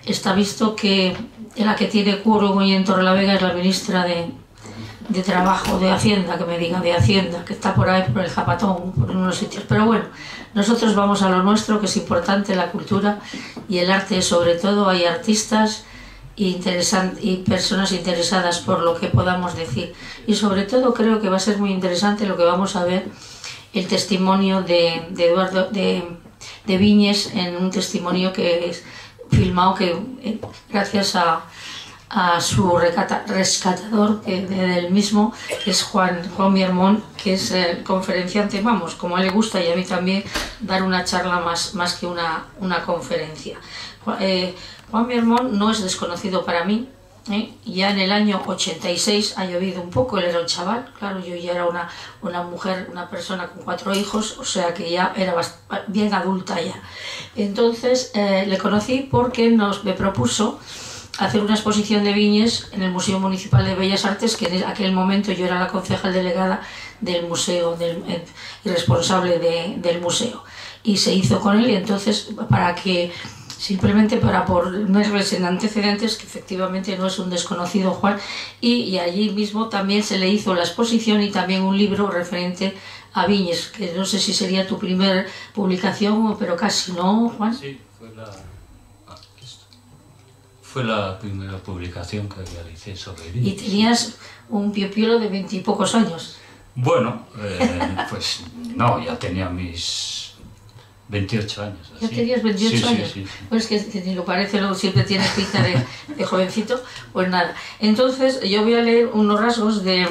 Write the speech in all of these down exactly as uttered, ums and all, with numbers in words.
está visto que la que tiene quórum hoy en Torrelavega es la ministra de, de Trabajo, de Hacienda, que me diga, de Hacienda, que está por ahí, por el Zapatón, por unos sitios. Pero bueno, nosotros vamos a lo nuestro, que es importante, la cultura y el arte sobre todo. Hay artistas y personas interesadas por lo que podamos decir. Y sobre todo creo que va a ser muy interesante lo que vamos a ver, el testimonio de, de Eduardo de, de Viñes, en un testimonio que es filmado, que eh, gracias a, a su recata, rescatador eh, del mismo, que es Juan, Juan Miermón, que es eh, conferenciante, vamos, como a él le gusta y a mí también, dar una charla más, más que una, una conferencia. Eh, Juan Miermón no es desconocido para mí. ¿Eh? Ya en el año ochenta y seis ha llovido un poco, él era un chaval, claro, yo ya era una, una mujer, una persona con cuatro hijos, o sea que ya era bien adulta ya. Entonces eh, le conocí porque nos, me propuso hacer una exposición de Viñes en el Museo Municipal de Bellas Artes, que en aquel momento yo era la concejal delegada del museo del, eh, y responsable de, del museo. Y se hizo con él, y entonces para que... simplemente para ponerles en antecedentes que efectivamente no es un desconocido Juan, y, y allí mismo también se le hizo la exposición y también un libro referente a Viñes, que no sé si sería tu primera publicación, pero casi, ¿no, Juan? Sí, fue la, fue la primera publicación que realicé sobre Viñes. Y tenías un piopiolo de veintipocos años. Bueno, eh, pues no, ya tenía mis... veintiocho años. ¿Ya tenías veintiocho sí, años? Sí, sí, sí. Pues que ni lo parece, luego siempre tienes pinta de, de jovencito. Pues nada. Entonces yo voy a leer unos rasgos de,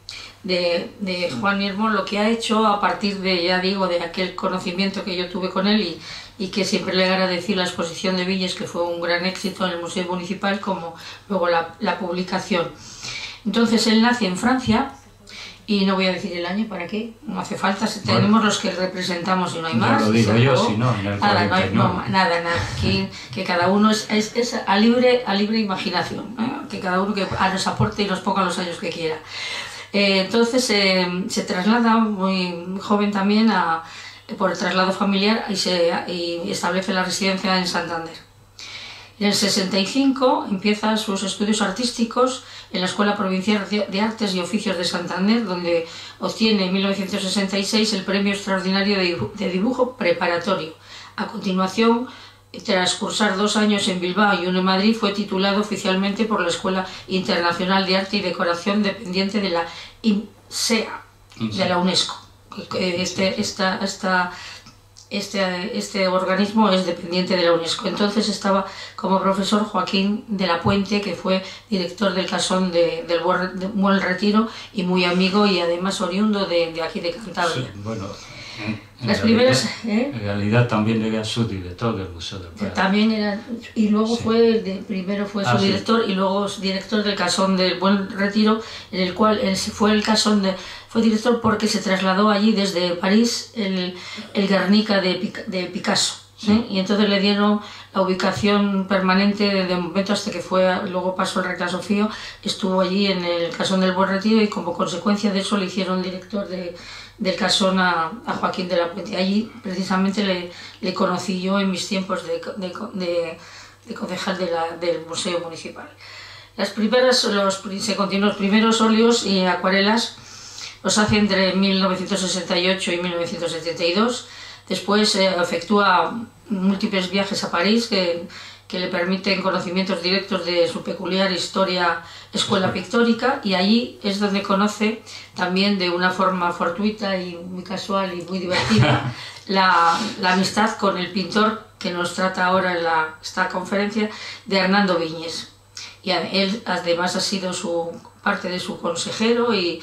de, de Juan Miermón, lo que ha hecho a partir de, ya digo, de aquel conocimiento que yo tuve con él, y, y que siempre le agradecí la exposición de Viñes, que fue un gran éxito en el Museo Municipal, como luego la, la publicación. Entonces él nace en Francia. Y no voy a decir el año, ¿para qué? No hace falta, si tenemos bueno, los que representamos y no hay más. Ya lo digo yo, si no, en el nada, no hay, no, nada, nada. Que, que cada uno es, es, es a, libre, a libre imaginación, ¿eh? Que cada uno que nos aporte y nos ponga los años que quiera. Eh, entonces eh, se traslada muy joven también a, por el traslado familiar, y, se, y establece la residencia en Santander. En el sesenta y cinco empieza sus estudios artísticos en la Escuela Provincial de Artes y Oficios de Santander, donde obtiene en mil novecientos sesenta y seis el Premio Extraordinario de Dibujo Preparatorio. A continuación, tras cursar dos años en Bilbao y uno en Madrid, fue titulado oficialmente por la Escuela Internacional de Arte y Decoración, dependiente de la INSEA, de la UNESCO. Este, esta, esta, Este, este organismo es dependiente de la UNESCO. Entonces estaba como profesor Joaquín de la Puente, que fue director del Casón de, del Buen Retiro y muy amigo, y además oriundo de, de aquí de Cantabria. Sí, bueno, en, en Las realidad, primeras, ¿eh? En realidad también era subdirector del Museo del Prado. También era, y luego sí. fue, de, primero fue ah, subdirector sí. y luego director del Casón del Buen Retiro, en el cual él fue el Casón de... Fue director porque se trasladó allí desde París el, el Guernica de, de Picasso, ¿eh? Sí. Y entonces le dieron la ubicación permanente de momento hasta que fue, luego pasó el Reclasofío, estuvo allí en el Casón del Buen Retiro, y como consecuencia de eso le hicieron director de, del Casón a, a Joaquín de la Puente. Allí precisamente le, le conocí yo en mis tiempos de, de, de, de concejal de la, del Museo Municipal. Las primeras, los, se continúan los primeros óleos y acuarelas. Los hace entre mil novecientos sesenta y ocho y mil novecientos setenta y dos. Después eh, efectúa múltiples viajes a París que, que le permiten conocimientos directos de su peculiar historia, escuela pictórica, y allí es donde conoce también de una forma fortuita y muy casual y muy divertida la, la amistad con el pintor que nos trata ahora en la, esta conferencia, de Hernando Viñes. Y a, él además ha sido su, parte de su consejero y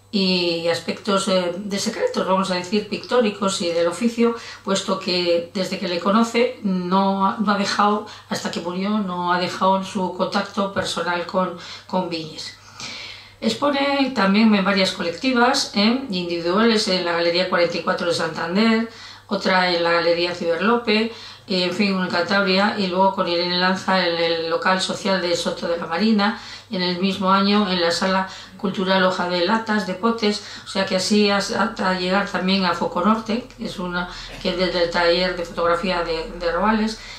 y aspectos eh, de secretos, vamos a decir, pictóricos y del oficio, puesto que desde que le conoce no, no ha dejado, hasta que murió, no ha dejado su contacto personal con, con Viñes. Expone también en varias colectivas, eh, individuales, en la Galería cuarenta y cuatro de Santander, otra en la Galería Ciberlope, eh, en fin, en Cantabria, y luego con Irene Lanza en el local social de Soto de la Marina, y en el mismo año en la Sala Cultural Hoja de Latas, de Potes, o sea que así hasta llegar también a Foco Norte, que es una que es desde el taller de fotografía de, de Robales,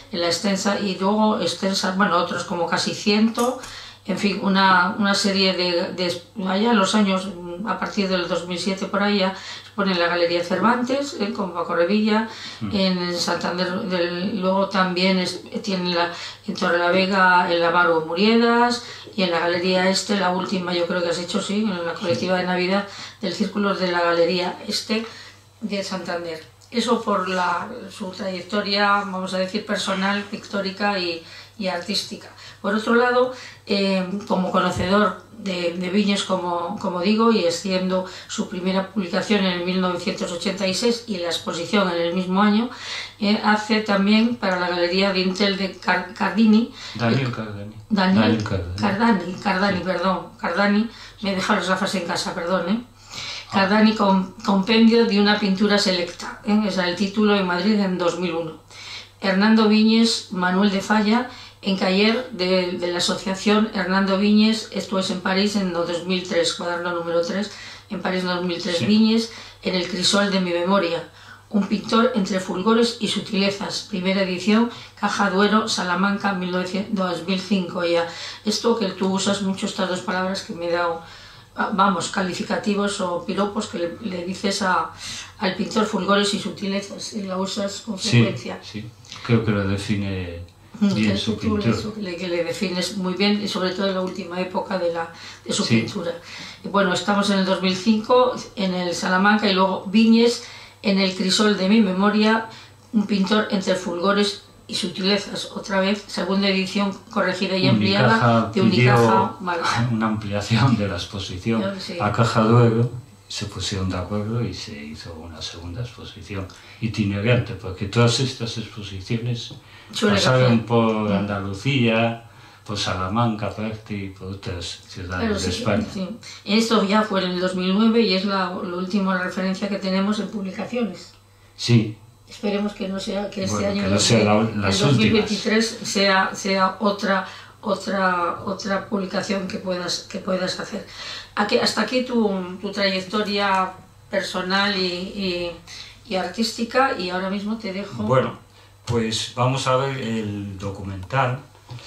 en la extensa, y luego extensas, bueno, otros como casi ciento, en fin, una, una serie de, de allá en los años, a partir del dos mil siete por ahí, ya se pone en la Galería Cervantes, eh, con Paco Revilla, mm. en Santander, del, luego también es, tiene la, en Torrelavega el Amaro Muriedas, y en la Galería Este, la última yo creo que has hecho, sí, en la colectiva de Navidad del Círculo de la Galería Este de Santander. Eso por la, su trayectoria, vamos a decir, personal, pictórica y, y artística. Por otro lado, eh, como conocedor de, de Viñes, como, como digo, y siendo su primera publicación en el mil novecientos ochenta y seis y la exposición en el mismo año, eh, hace también para la Galería de Intel de Car Cardini. Daniel eh, Cardani. Daniel, Daniel Cardani. Cardani, Cardani, sí. perdón. Cardani, me he dejado las gafas en casa, perdón, ¿eh? Cardani, con, compendio de una pintura selecta, ¿eh? Es el título en Madrid en dos mil uno. Hernando Viñes, Manuel de Falla, en Cayer de, de la asociación Hernando Viñes, esto es en París en dos mil tres, cuaderno número tres, en París dos mil tres, sí. Viñes, en el crisol de mi memoria, un pintor entre fulgores y sutilezas, primera edición, Caja Duero, Salamanca, dos mil cinco ya. Esto que tú usas mucho, estas dos palabras que me he dado, vamos, calificativos o piropos que le, le dices a, al pintor, fulgores y sutilezas, y la usas con frecuencia. Sí, sí, creo que lo define bien su pintura. Eso, que, le, que le defines muy bien, y sobre todo en la última época de, la, de su sí. pintura. Y bueno, estamos en el dos mil cinco, en el Salamanca, y luego Viñes, en el crisol de mi memoria, un pintor entre fulgores y sutilezas, otra vez, segunda edición corregida y ampliada de Unicaja. Vale. Una ampliación de la exposición sí. a Caja Duero, se pusieron de acuerdo y se hizo una segunda exposición itinerante, porque todas estas exposiciones pasaron por Andalucía, por Salamanca, por otras ciudades claro, de sí, España. Sí. Esto ya fue en el dos mil nueve y es la, la última referencia que tenemos en publicaciones. Sí. Esperemos que no sea que este bueno, año, que no sea la, las el dos mil veintitrés, sea, sea otra, otra, otra publicación que puedas, que puedas hacer. Aquí, hasta aquí tu, tu trayectoria personal y, y, y artística, y ahora mismo te dejo... Bueno, pues vamos a ver el documental,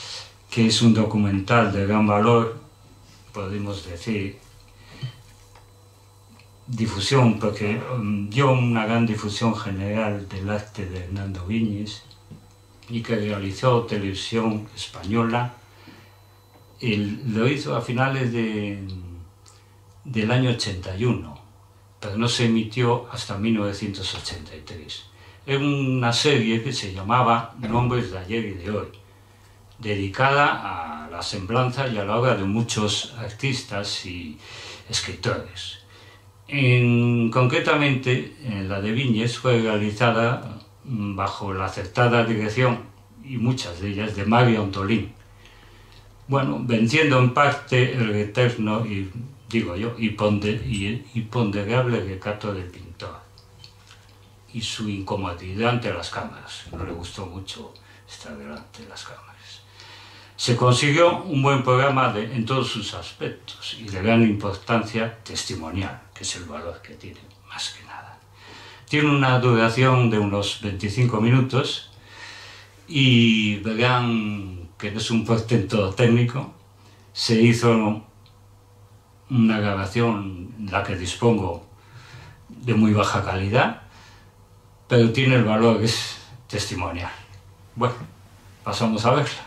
que es un documental de gran valor, podemos decir, difusión, porque um, dio una gran difusión general del arte de Hernando Viñes, y que realizó Televisión Española. Él lo hizo a finales de, del año ochenta y uno, pero no se emitió hasta mil novecientos ochenta y tres. Era una serie que se llamaba Nombres de ayer y de hoy, dedicada a la semblanza y a la obra de muchos artistas y escritores. En, concretamente, en la de Viñes fue realizada bajo la acertada dirección, y muchas de ellas, de Mario Antolín. Bueno, venciendo en parte el eterno y, digo yo, imponderable recato del pintor y su incomodidad ante las cámaras. No le gustó mucho estar delante de las cámaras. Se consiguió un buen programa de, en todos sus aspectos, y de gran importancia testimonial, que es el valor que tiene, más que nada. Tiene una duración de unos veinticinco minutos, y verán que no es un portento técnico. Se hizo una grabación, la que dispongo, de muy baja calidad, pero tiene el valor que es testimonial. Bueno, pasamos a verla.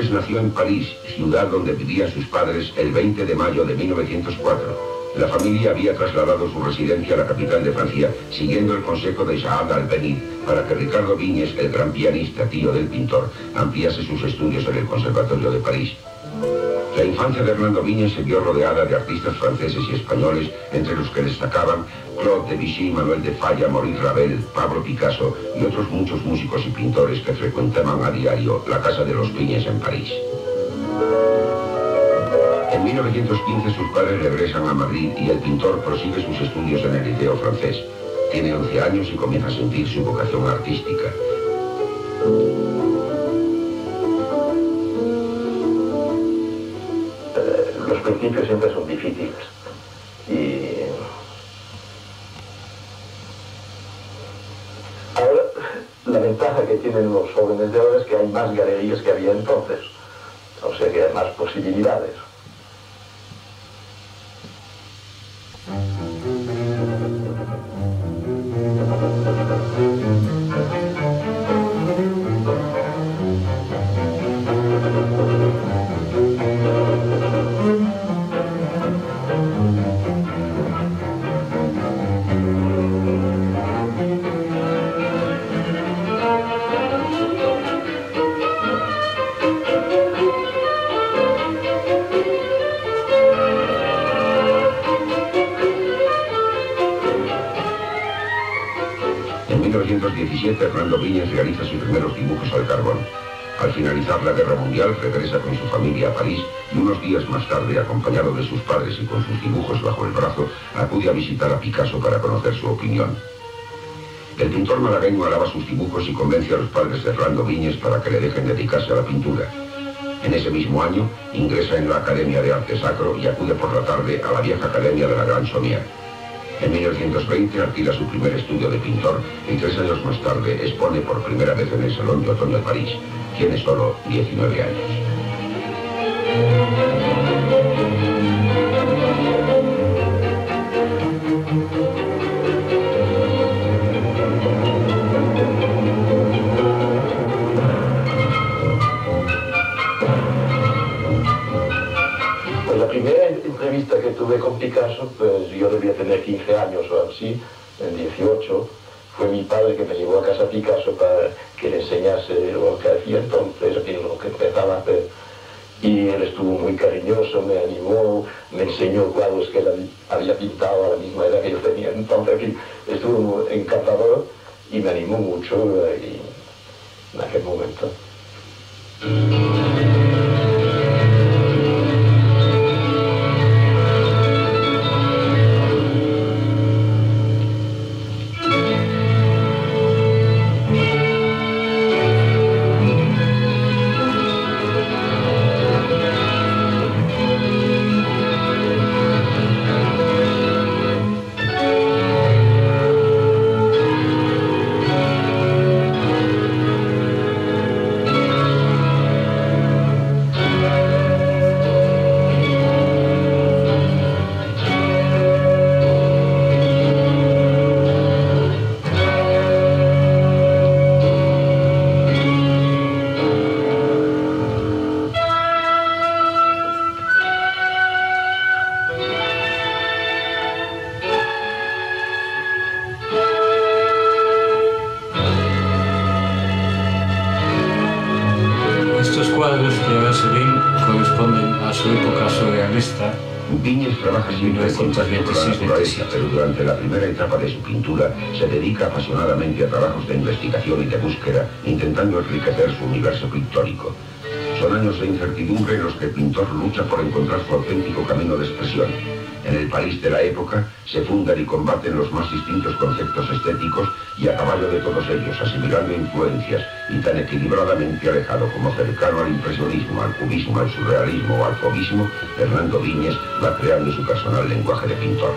Viñes nació en París, ciudad donde vivían sus padres, el veinte de mayo de mil novecientos cuatro. La familia había trasladado su residencia a la capital de Francia, siguiendo el consejo de Saad Albéniz, para que Ricardo Viñes, el gran pianista, tío del pintor, ampliase sus estudios en el Conservatorio de París. La infancia de Hernando Viñes se vio rodeada de artistas franceses y españoles, entre los que destacaban Claude Debussy, Manuel de Falla, Maurice Ravel, Pablo Picasso y otros muchos músicos y pintores que frecuentaban a diario la casa de los Viñes en París. En mil novecientos quince sus padres regresan a Madrid y el pintor prosigue sus estudios en el Liceo francés. Tiene once años y comienza a sentir su vocación artística. Los principios siempre son difíciles y ahora la ventaja que tienen los jóvenes de ahora es que hay más galerías que había entonces, o sea que hay más posibilidades. En mil novecientos diecisiete, Hernando Viñes realiza sus primeros dibujos al carbón. Al finalizar la Guerra Mundial, regresa con su familia a París y unos días más tarde, acompañado de sus padres y con sus dibujos bajo el brazo, acude a visitar a Picasso para conocer su opinión. El pintor malagueño alaba sus dibujos y convence a los padres de Hernando Viñes para que le dejen dedicarse a la pintura. En ese mismo año, ingresa en la Academia de Arte Sacro y acude por la tarde a la vieja Academia de la Gran Sommière. En mil novecientos veinte alquila su primer estudio de pintor y tres años más tarde expone por primera vez en el Salón de Otoño de París. Tiene solo diecinueve años. Pues la primera entrevista que tuve con Picasso, pues yo debía tener quince años o así, en dieciocho, fue mi padre que me llevó a casa a Picasso para que le enseñase lo que hacía entonces, lo que empezaba a hacer. Y él estuvo muy cariñoso, me animó, me enseñó cuadros que él había pintado a la misma edad que yo tenía. Entonces, en fin, estuvo encantador y me animó mucho y, en aquel momento. cuadros que ahora se ven corresponden a su época surrealista. Viñes trabaja siempre en contacto con la naturaleza, pero durante la primera etapa de su pintura se dedica apasionadamente a trabajos de investigación y de búsqueda, intentando enriquecer su universo pictórico. Son años de incertidumbre en los que el pintor lucha por encontrar su auténtico camino de expresión. En el París de la época se fundan y combaten los más distintos conceptos estéticos y a caballo de todos ellos, asimilando influencias y tan equilibradamente alejado como cercano al impresionismo, al cubismo, al surrealismo o al fauvismo, Hernando Viñes va creando su personal lenguaje de pintor.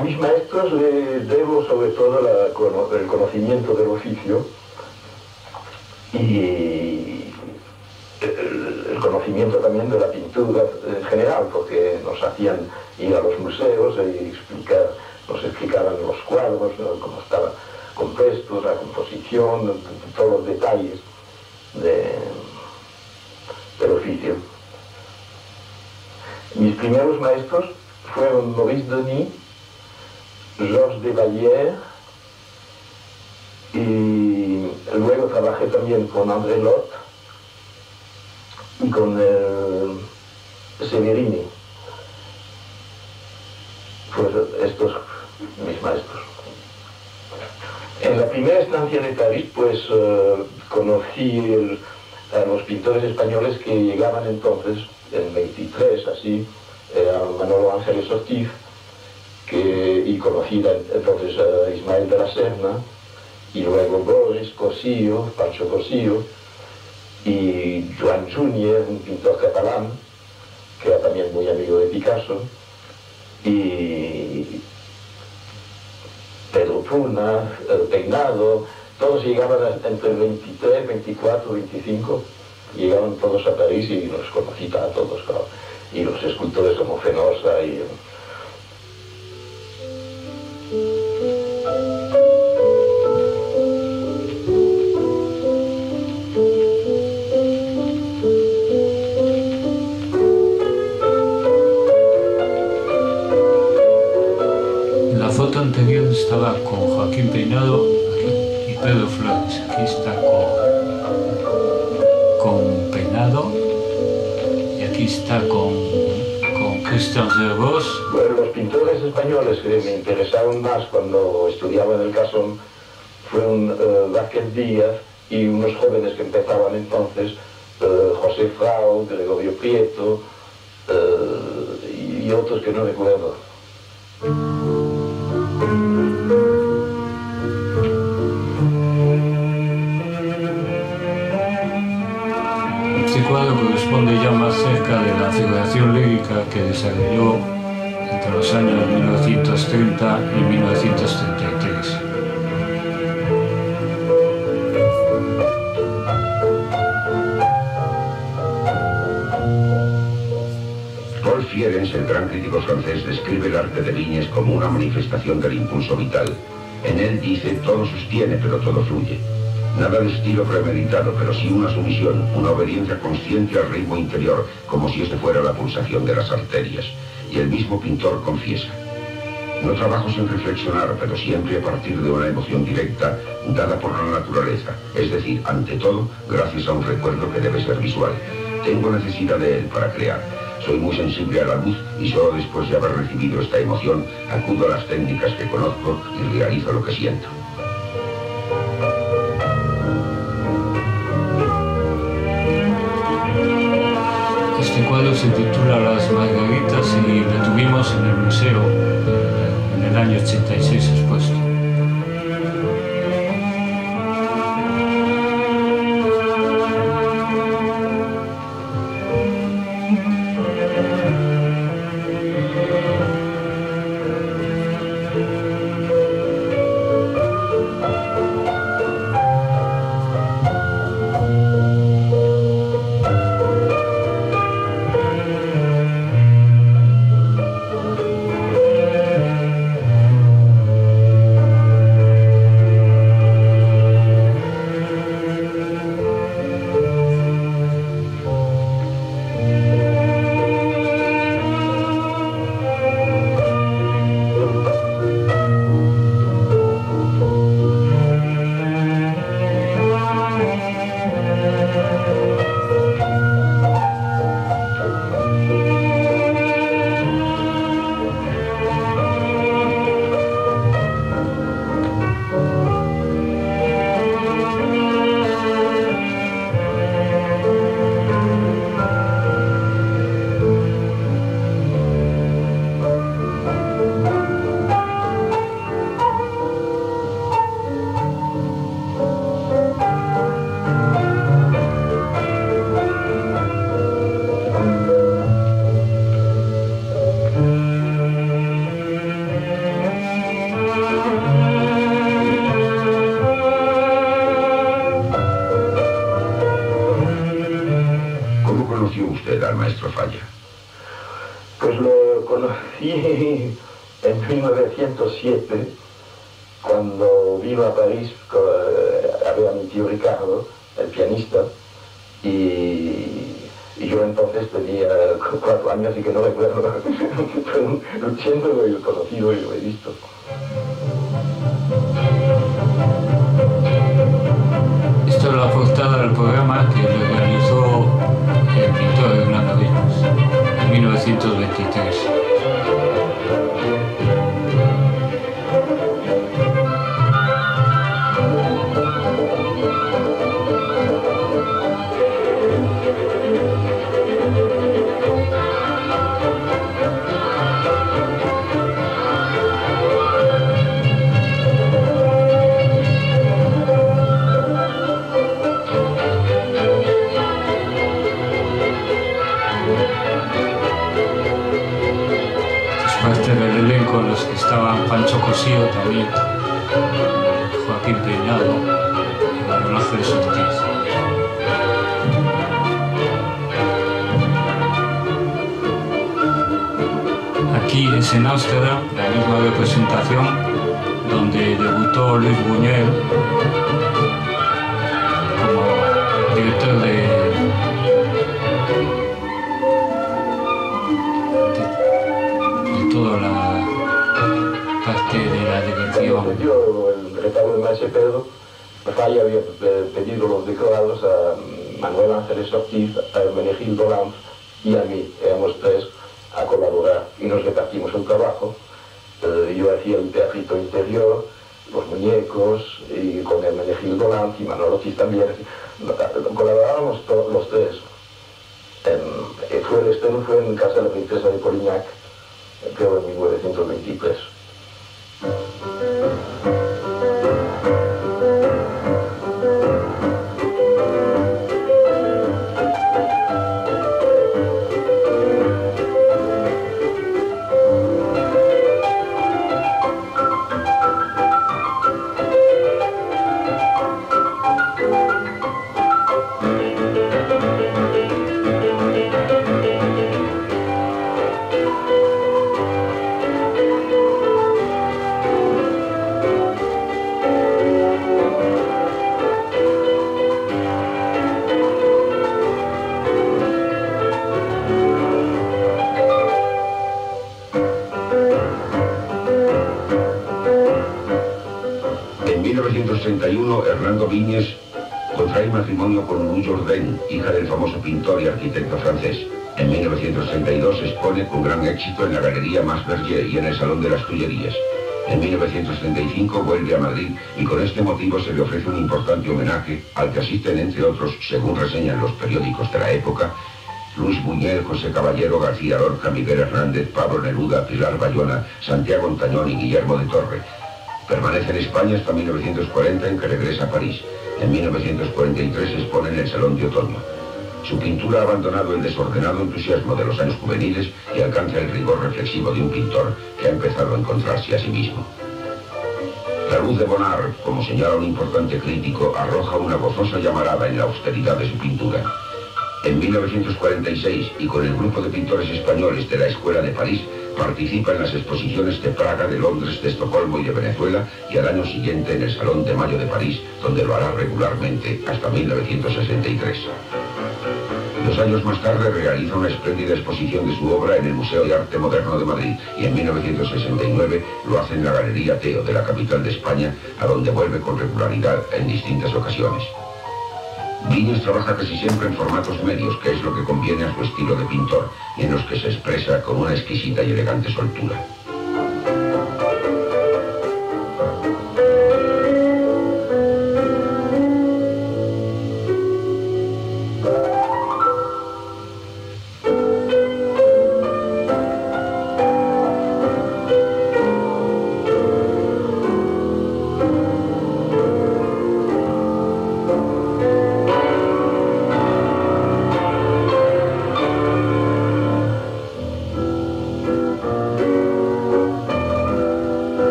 a mis maestros le debo sobre todo la, el conocimiento del oficio y el, el conocimiento también de la pintura en general, porque nos hacían ir a los museos y explicar, nos explicaban los cuadros, cómo estaban compuestos, la composición, todos los detalles de, del oficio. Mis primeros maestros fueron Maurice Denis, Georges de Vallière, y luego trabajé también con André Lot y con eh, Severini. Pues estos mis maestros. En la primera estancia de París, pues eh, conocí el, a los pintores españoles que llegaban entonces, en veintitrés, así, eh, a Manolo Ángeles Ortiz, que, y conocí entonces a Ismael de la Serna, y luego Boris Cosillo, Pancho Cosillo, y Joan Junier, un pintor catalán, que era también muy amigo de Picasso, y Pedro Puna, el Peinado, todos llegaban entre veintitrés, veinticuatro, veinticinco, llegaban todos a París y los conocí a todos, claro. Y los escultores como Fenosa y... La foto anterior estaba con Joaquín Peinado aquí, y Pedro Flores. Aquí está con, con Peinado y aquí está con, con Christian Zervos. Bueno, los pintores españoles que me interesaron más cuando estudiaba en el Casón fueron uh, Vázquez Díaz y unos jóvenes que empezaban entonces, uh, José Frau, Gregorio Prieto uh, y otros que no recuerdo. Este cuadro corresponde ya más cerca de la figuración lírica que desarrolló entre los años mil novecientos treinta y mil novecientos treinta y tres. Paul Fierens, el gran crítico francés, describe el arte de Viñes como una manifestación del impulso vital. En él dice, todo sostiene, pero todo fluye. Nada de estilo premeditado, pero sí una sumisión, una obediencia consciente al ritmo interior, como si este fuera la pulsación de las arterias. Y el mismo pintor confiesa: no trabajo sin reflexionar, pero siempre a partir de una emoción directa, dada por la naturaleza, es decir, ante todo, gracias a un recuerdo que debe ser visual. Tengo necesidad de él para crear. Soy muy sensible a la luz y solo después de haber recibido esta emoción, acudo a las técnicas que conozco y realizo lo que siento. Este cuadro se titula Las Margaritas y lo tuvimos en el museo en el año ochenta y seis expuesto. conocí en mil novecientos siete, cuando vino a París a ver a mi tío Ricardo, el pianista, y, y yo entonces tenía cuatro años y que no recuerdo, pero siempre lo he conocido y lo he visto. Esto es la portada del programa que realizó el pintor Hernando Viñes en mil novecientos veintitrés. Con los que estaban Pancho Cosío también, Joaquín Peinado y Manuel Ángeles Ortiz. Aquí es en Ámsterdam la misma representación donde debutó Luis Buñuel como director de toda la parte de la dirección. Yo, el retablo de Maese Pedro, Falla había pedido los decorados a Manuel Ángeles Ortiz, a Hermenegildo Lanz y a mí. Éramos tres a colaborar y nos repartimos el trabajo. Eh, yo hacía el teatrito interior, los muñecos, y con Hermenegildo Lanz y Manuel Ortiz también. Colaborábamos todos los tres. En, fue, el estreno fue en casa de la princesa de Polignac, creo en mil novecientos veintitrés. Hernando Viñes contrae matrimonio con Louis Jourdain, hija del famoso pintor y arquitecto francés. En mil novecientos treinta y dos se expone con gran éxito en la Galería Masberger y en el Salón de las Tullerías. En mil novecientos treinta y cinco vuelve a Madrid y con este motivo se le ofrece un importante homenaje al que asisten, entre otros, según reseñan los periódicos de la época, Luis Buñuel, José Caballero, García Lorca, Miguel Hernández, Pablo Neruda, Pilar Bayona, Santiago Ontañón y Guillermo de Torre. Permanece en España hasta mil novecientos cuarenta, en que regresa a París. En mil novecientos cuarenta y tres se expone en el Salón de Otoño. Su pintura ha abandonado el desordenado entusiasmo de los años juveniles y alcanza el rigor reflexivo de un pintor que ha empezado a encontrarse a sí mismo. La luz de Bonnard, como señala un importante crítico, arroja una gozosa llamarada en la austeridad de su pintura. En mil novecientos cuarenta y seis, y con el grupo de pintores españoles de la Escuela de París, participa en las exposiciones de Praga, de Londres, de Estocolmo y de Venezuela, y al año siguiente en el Salón de Mayo de París, donde lo hará regularmente hasta mil novecientos sesenta y tres. Dos años más tarde realiza una espléndida exposición de su obra en el Museo de Arte Moderno de Madrid, y en mil novecientos sesenta y nueve lo hace en la Galería Teo de la capital de España, a donde vuelve con regularidad en distintas ocasiones. Viñes trabaja casi siempre en formatos medios, que es lo que conviene a su estilo de pintor, y en los que se expresa con una exquisita y elegante soltura.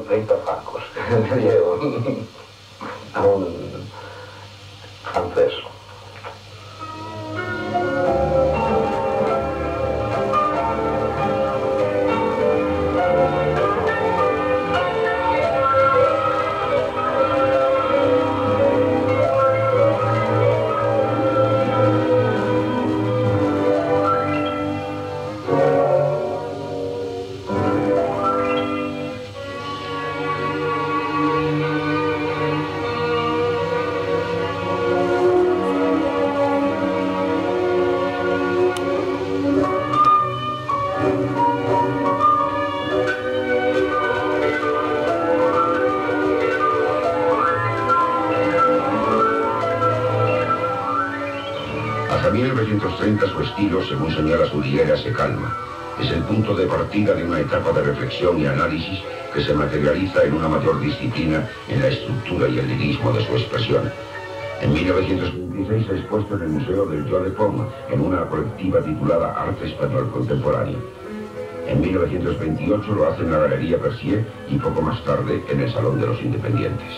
treinta francos. Me dieron a un francés. Hasta mil novecientos treinta su estilo, según señala Suriguera, se calma. Es el punto de partida de una etapa de reflexión y análisis que se materializa en una mayor disciplina en la estructura y el lirismo de su expresión. En mil novecientos veintiséis ha expuesto en el Museo del Joan de Pont, en una colectiva titulada Arte Español Contemporáneo. En mil novecientos veintiocho lo hace en la Galería Percier y poco más tarde en el Salón de los Independientes.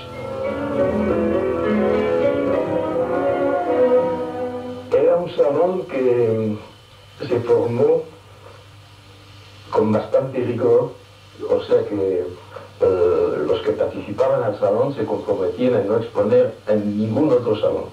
Era un salón que se formó con bastante rigor, o sea que eh, los que participaban al salón se comprometían a no exponer en ningún otro salón.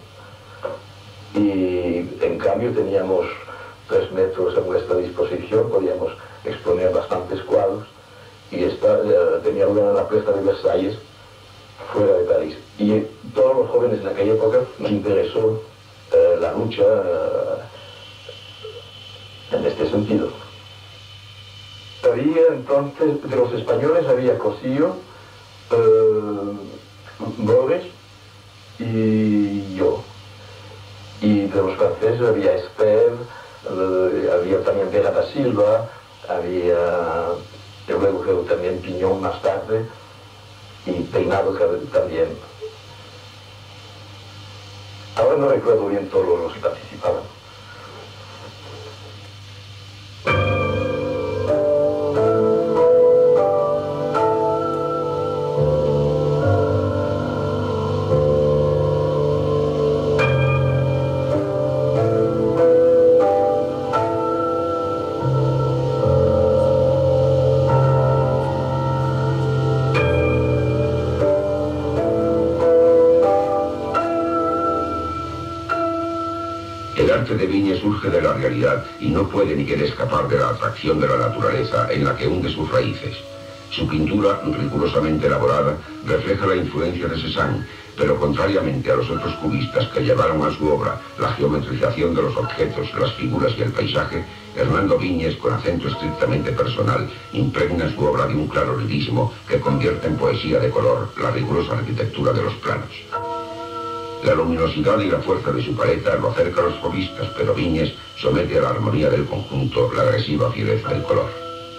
Y en cambio teníamos tres metros a nuestra disposición, podíamos exponer bastantes cuadros, y esta eh, tenía lugar en la Plaza de Versalles, fuera de París. Y todos los jóvenes en aquella época nos interesó eh, la lucha eh, en este sentido. Había entonces, de los españoles había Cosillo, eh, Borges y yo. Y de los franceses había Esper, eh, había también Vera da Silva, había, yo luego creo también Piñón más tarde, y Peinado también. Ahora no recuerdo bien todos los que participaban. El arte de Viñes surge de la realidad y no puede ni quiere escapar de la atracción de la naturaleza en la que hunde sus raíces. Su pintura, rigurosamente elaborada, refleja la influencia de Cézanne, pero contrariamente a los otros cubistas que llevaron a su obra la geometrización de los objetos, las figuras y el paisaje, Hernando Viñes, con acento estrictamente personal, impregna su obra de un claro lirismo que convierte en poesía de color la rigurosa arquitectura de los planos. La luminosidad y la fuerza de su paleta lo acerca a los fobistas, pero Viñes somete a la armonía del conjunto la agresiva fiereza del color.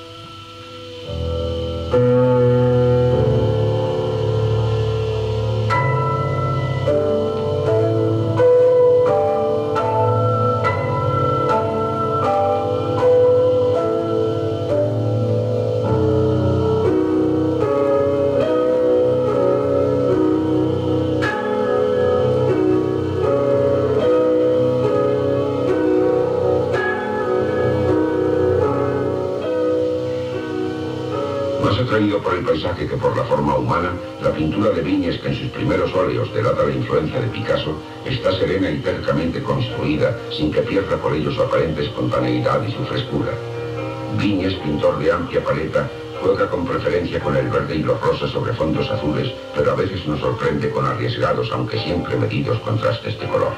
Atraído por el paisaje que por la forma humana, la pintura de Viñes, que en sus primeros óleos delata la influencia de Picasso, está serena y tercamente construida, sin que pierda por ello su aparente espontaneidad y su frescura. Viñes, pintor de amplia paleta, juega con preferencia con el verde y los rosas sobre fondos azules, pero a veces nos sorprende con arriesgados, aunque siempre medidos, contrastes de color.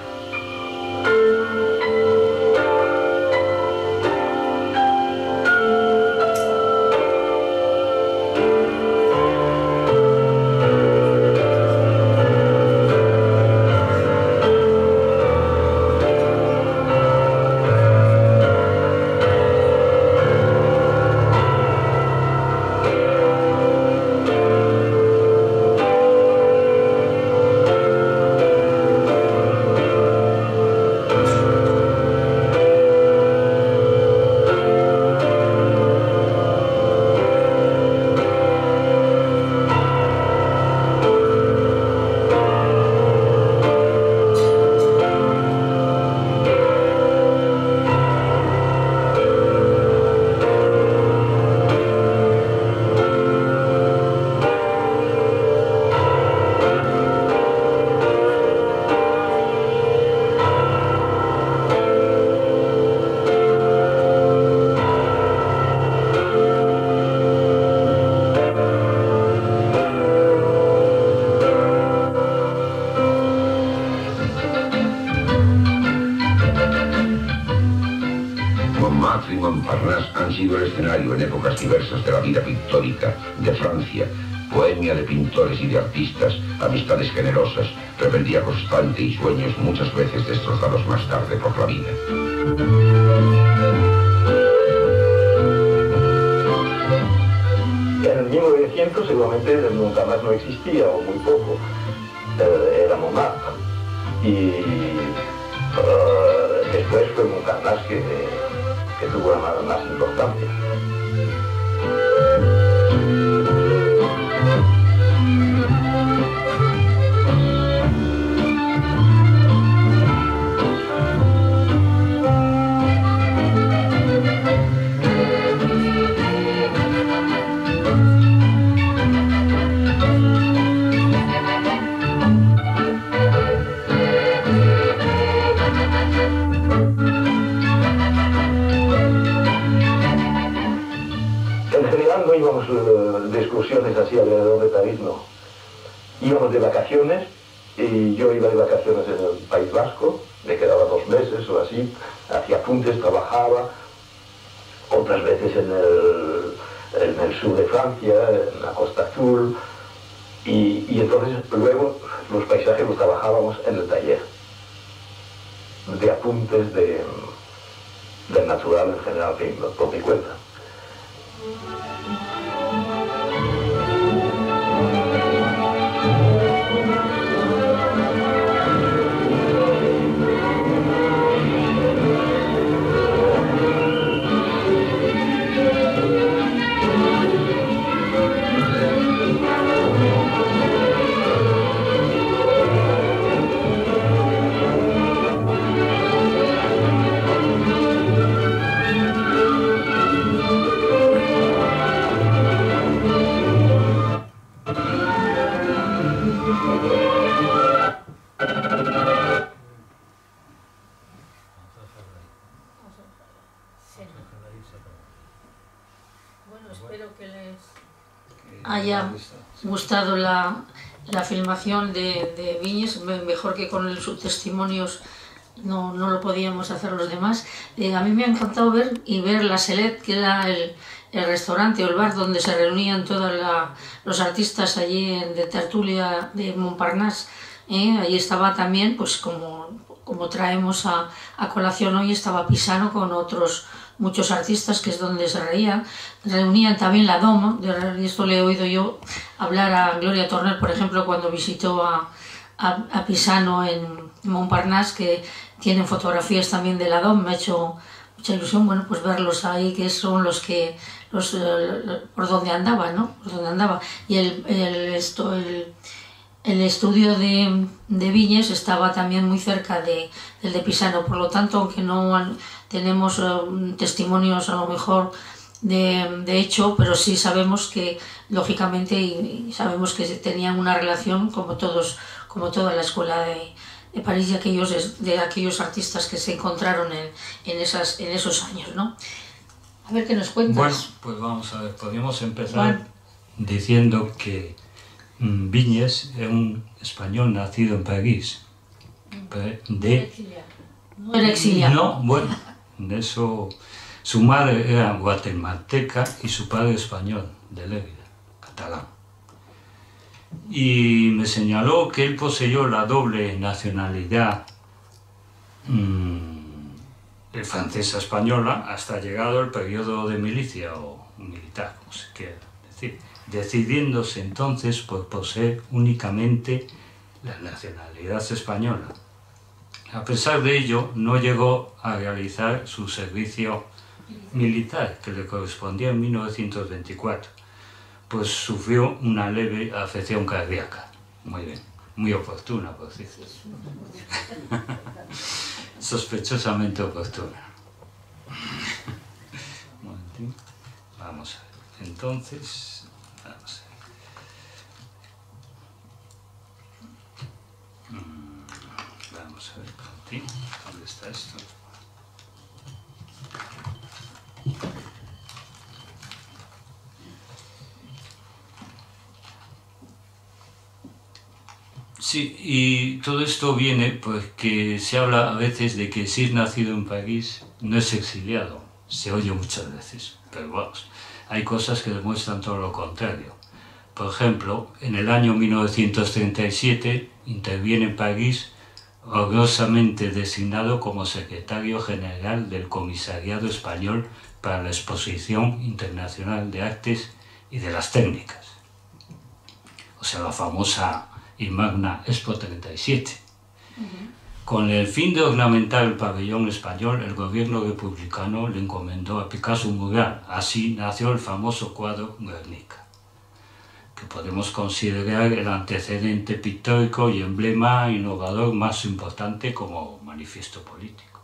Montparnasse han sido el escenario en épocas diversas de la vida pictórica de Francia, bohemia de pintores y de artistas, amistades generosas, rebeldía constante y sueños muchas veces destrozados más tarde por la vida. En el mil novecientos seguramente Montparnasse no existía, o muy poco, era Montmartre. Y uh, después fue Montparnasse que, que tuvo la más importancia. No íbamos de excursiones así alrededor de París, no. Íbamos de vacaciones y yo iba de vacaciones en el País Vasco, me quedaba dos meses o así, hacía apuntes, trabajaba, otras veces en el, en el sur de Francia, en la Costa Azul, y, y entonces luego los paisajes los trabajábamos en el taller, de apuntes de, del natural en general, por mi cuenta. Bueno, espero que les haya gustado la, la filmación de, de Viñes, mejor que con sus testimonios no, no lo podíamos hacer los demás. Eh, a mí me ha encantado ver y ver la Selet, que era el, el restaurante o el bar donde se reunían todos los artistas allí en, de tertulia de Montparnasse. Eh, allí estaba también, pues como, como traemos a, a colación hoy, estaba Pisano con otros muchos artistas, que es donde se reían. Reunían también la Doma, y esto le he oído yo hablar a Gloria Torner, por ejemplo, cuando visitó a, a, a Pisano en Montparnasse, que tienen fotografías también de la Doma. Me ha hecho mucha ilusión, bueno, pues verlos ahí, que son los que, los, eh, por donde andaba, ¿no? Por donde andaba. Y el, el, esto, el, el estudio de, de Viñes estaba también muy cerca de, del de Pisano, por lo tanto, aunque no han, tenemos uh, testimonios a lo mejor de, de hecho, pero sí sabemos que, lógicamente, y, y sabemos que tenían una relación, como todos, como toda la escuela de, de París y aquellos, de aquellos artistas que se encontraron en, en, esas, en esos años, ¿no? A ver qué nos cuentas. Bueno, pues vamos a ver, podríamos empezar Juan. diciendo que mm, Viñes es un español nacido en París. De, no era exiliado. No, bueno, de eso. Su madre era guatemalteca y su padre español, de Lérida, catalán. Y me señaló que él poseyó la doble nacionalidad mmm, francesa-española hasta llegado el periodo de milicia o militar, como se quiera decir, decidiéndose entonces por poseer únicamente la nacionalidad española. A pesar de ello, no llegó a realizar su servicio militar, que le correspondía en mil novecientos veinticuatro, pues sufrió una leve afección cardíaca. Muy bien, muy oportuna, por cierto. Sospechosamente oportuna. Un momentín. Vamos a ver. Entonces, vamos a ver. Vamos a ver, ¿sí? ¿Dónde está esto? Sí, y todo esto viene porque se habla a veces de que si es nacido en París no es exiliado, se oye muchas veces, pero vamos, hay cosas que demuestran todo lo contrario. Por ejemplo, en el año mil novecientos treinta y siete interviene en París, orgullosamente designado como secretario general del Comisariado Español para la Exposición Internacional de Artes y de las Técnicas, o sea, la famosa y magna Expo treinta y siete. Uh-huh. Con el fin de ornamentar el pabellón español, el gobierno republicano le encomendó a Picasso un mural. Así nació el famoso cuadro Guernica, que podemos considerar el antecedente pictórico y emblema innovador más importante como manifiesto político.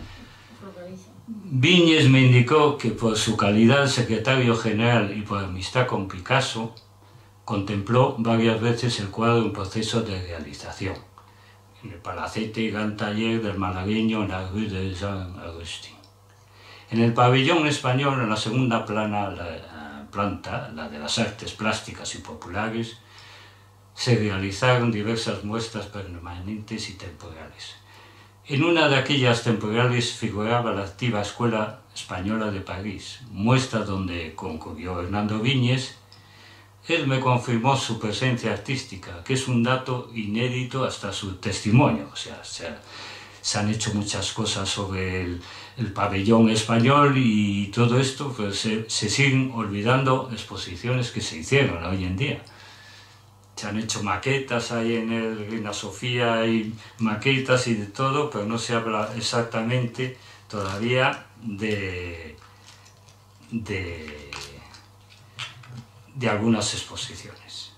Viñes me indicó que por su calidad de secretario general y por amistad con Picasso, contempló varias veces el cuadro en proceso de realización, en el Palacete Gran Taller del malagueño en la rue de Jean Agustín. En el pabellón español, en la segunda plana, la, planta, la de las artes plásticas y populares, se realizaron diversas muestras permanentes y temporales. En una de aquellas temporales figuraba la activa Escuela Española de París, muestra donde concurrió Hernando Viñes. Él me confirmó su presencia artística, que es un dato inédito hasta su testimonio. O sea, se, se han hecho muchas cosas sobre el, el pabellón español y todo esto, pero se, se siguen olvidando exposiciones que se hicieron hoy en día. Se han hecho maquetas ahí en el Reina Sofía, hay maquetas y de todo, pero no se habla exactamente todavía de... de de algunas exposiciones.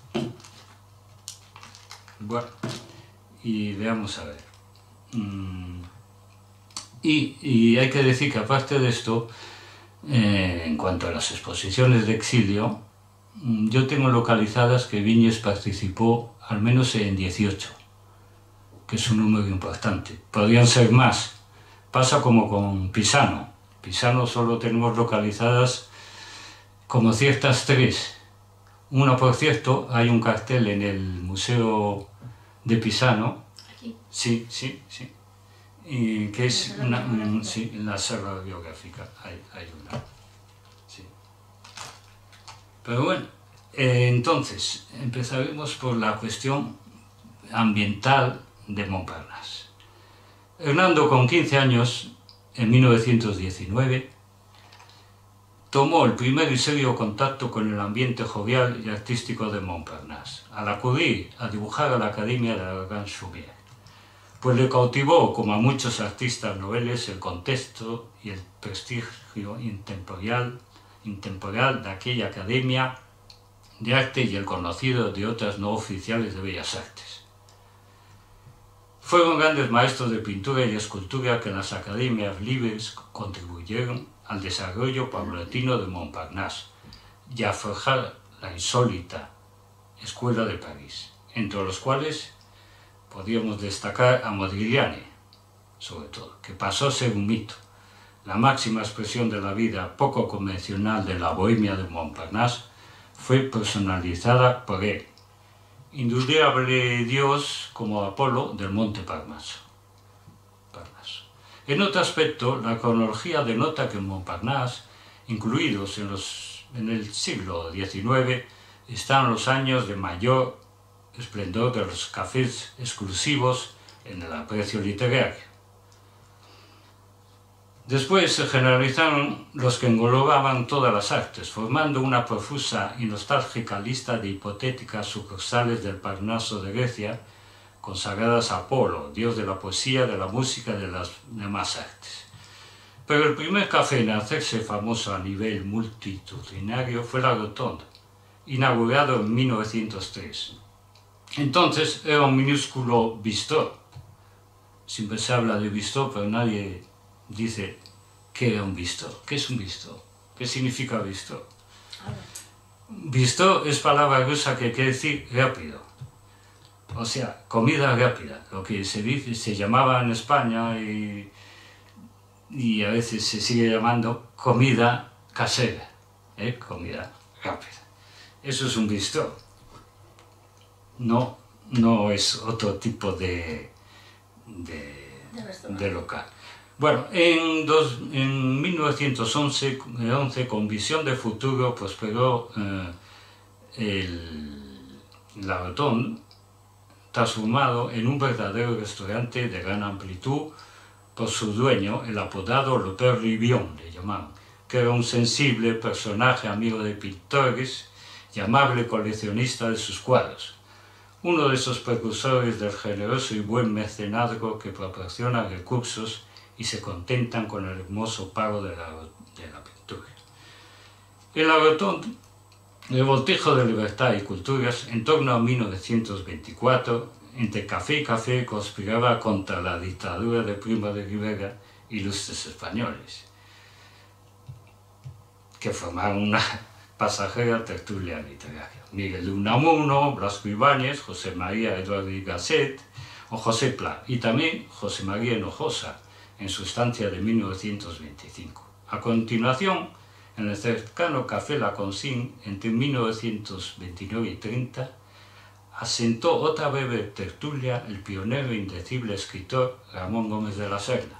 Bueno, y veamos a ver. Mm, y, y hay que decir que aparte de esto, eh, en cuanto a las exposiciones de exilio, mm, yo tengo localizadas que Viñes participó al menos en dieciocho, que es un número importante. Podrían ser más. Pasa como con Pisano. Pisano solo tenemos localizadas como ciertas tres. Una, por cierto, hay un cartel en el Museo de Pisano. ¿Aquí? Sí, sí, sí. Y que es una, un, sí, en la Serra Biográfica hay, hay una. Sí. Pero bueno, eh, entonces, empezaremos por la cuestión ambiental de Montparnasse. Hernando, con quince años, en mil novecientos diecinueve, tomó el primer y serio contacto con el ambiente jovial y artístico de Montparnasse, al acudir a dibujar a la Academia de la Grande Chaumière, pues le cautivó, como a muchos artistas noveles, el contexto y el prestigio intemporal, intemporal de aquella Academia de Arte y el conocido de otras no oficiales de Bellas Artes. Fueron grandes maestros de pintura y escultura que en las academias libres contribuyeron al desarrollo paulatino de Montparnasse y a forjar la insólita Escuela de París, entre los cuales podríamos destacar a Modigliani, sobre todo, que pasó a ser un mito, la máxima expresión de la vida poco convencional de la bohemia de Montparnasse, fue personalizada por él, indudable dios como Apolo del Monte Parnaso. En otro aspecto, la cronología denota que en Montparnasse, incluidos en, los, en el siglo diecinueve, están los años de mayor esplendor de los cafés exclusivos en el aprecio literario. Después se generalizaron los que englobaban todas las artes, formando una profusa y nostálgica lista de hipotéticas sucursales del Parnaso de Grecia, consagradas a Apolo, dios de la poesía, de la música y de las demás artes. Pero el primer café en hacerse famoso a nivel multitudinario fue la Rotonda, inaugurado en mil novecientos tres. Entonces era un minúsculo bistró. Siempre se habla de bistró, pero nadie dice qué era un bistró. ¿Qué es un bistró? ¿Qué significa bistró? Bistró es palabra rusa que quiere decir rápido. O sea, comida rápida, lo que se dice, se llamaba en España y, y a veces se sigue llamando comida casera, ¿eh? Comida rápida. Eso es un bistró. No, no es otro tipo de, de, de local. Bueno, en, dos, en mil novecientos once, con visión de futuro, prosperó eh, el La Rotonde, transformado en un verdadero restaurante de gran amplitud por su dueño, el apodado Le Père Rivion, le llamaban, que era un sensible personaje amigo de pintores y amable coleccionista de sus cuadros. Uno de esos precursores del generoso y buen mecenazgo que proporciona recursos y se contentan con el hermoso pago de la, de la pintura. En La Rotonde, el voltijo de libertad y culturas, en torno a mil novecientos veinticuatro, entre café y café conspiraba contra la dictadura de Primo de Rivera ilustres españoles, que formaron una pasajera tertulia literaria. Miguel de Unamuno, Blasco Ibáñez, José María Eduardo y Gasset o José Pla, y también José María Hinojosa en su estancia de mil novecientos veinticinco. A continuación, en el cercano Café La Consigne, entre mil novecientos veintinueve y treinta, asentó otra breve tertulia el pionero e indecible escritor Ramón Gómez de la Serna.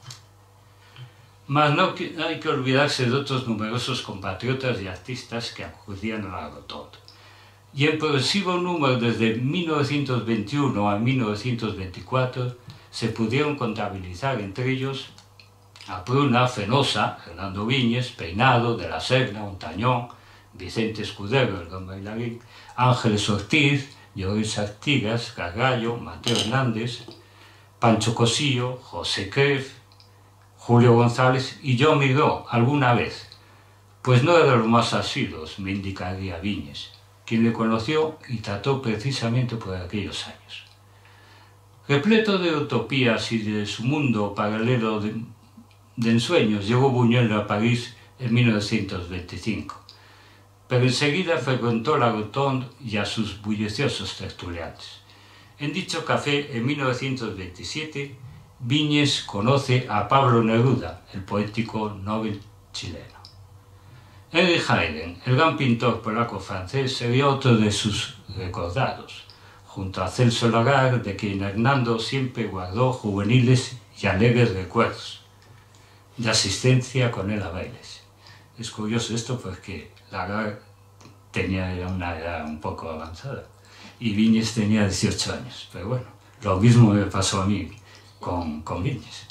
Mas no hay que olvidarse de otros numerosos compatriotas y artistas que acudían a La Rotonde. Y en progresivo número desde mil novecientos veintiuno a mil novecientos veinticuatro se pudieron contabilizar entre ellos a Pruna, Fenosa, Hernando Viñes, Peinado, de la Serna, Ontañón, Vicente Escudero, el gran bailarín, Ángeles Ortiz, Lloris Artigas, Gargallo, Mateo Hernández, Pancho Cosillo, José Cref, Julio González y yo Miró alguna vez, pues no era de los más asiduos, me indicaría Viñes, quien le conoció y trató precisamente por aquellos años. Repleto de utopías y de su mundo paralelo de, de ensueños, llegó Buñuel a París en mil novecientos veinticinco, pero enseguida frecuentó La Rotonde y a sus bulliciosos tertuliantes. En dicho café, en mil novecientos veintisiete, Viñes conoce a Pablo Neruda, el poético Nobel chileno. Henry Hayden, el gran pintor polaco-francés, sería otro de sus recordados, junto a Celso Lagar, de quien Hernando siempre guardó juveniles y alegres recuerdos, de asistencia con él a bailes. Es curioso esto porque Lagar tenía una edad un poco avanzada y Viñes tenía dieciocho años, pero bueno, lo mismo me pasó a mí con, con Viñes.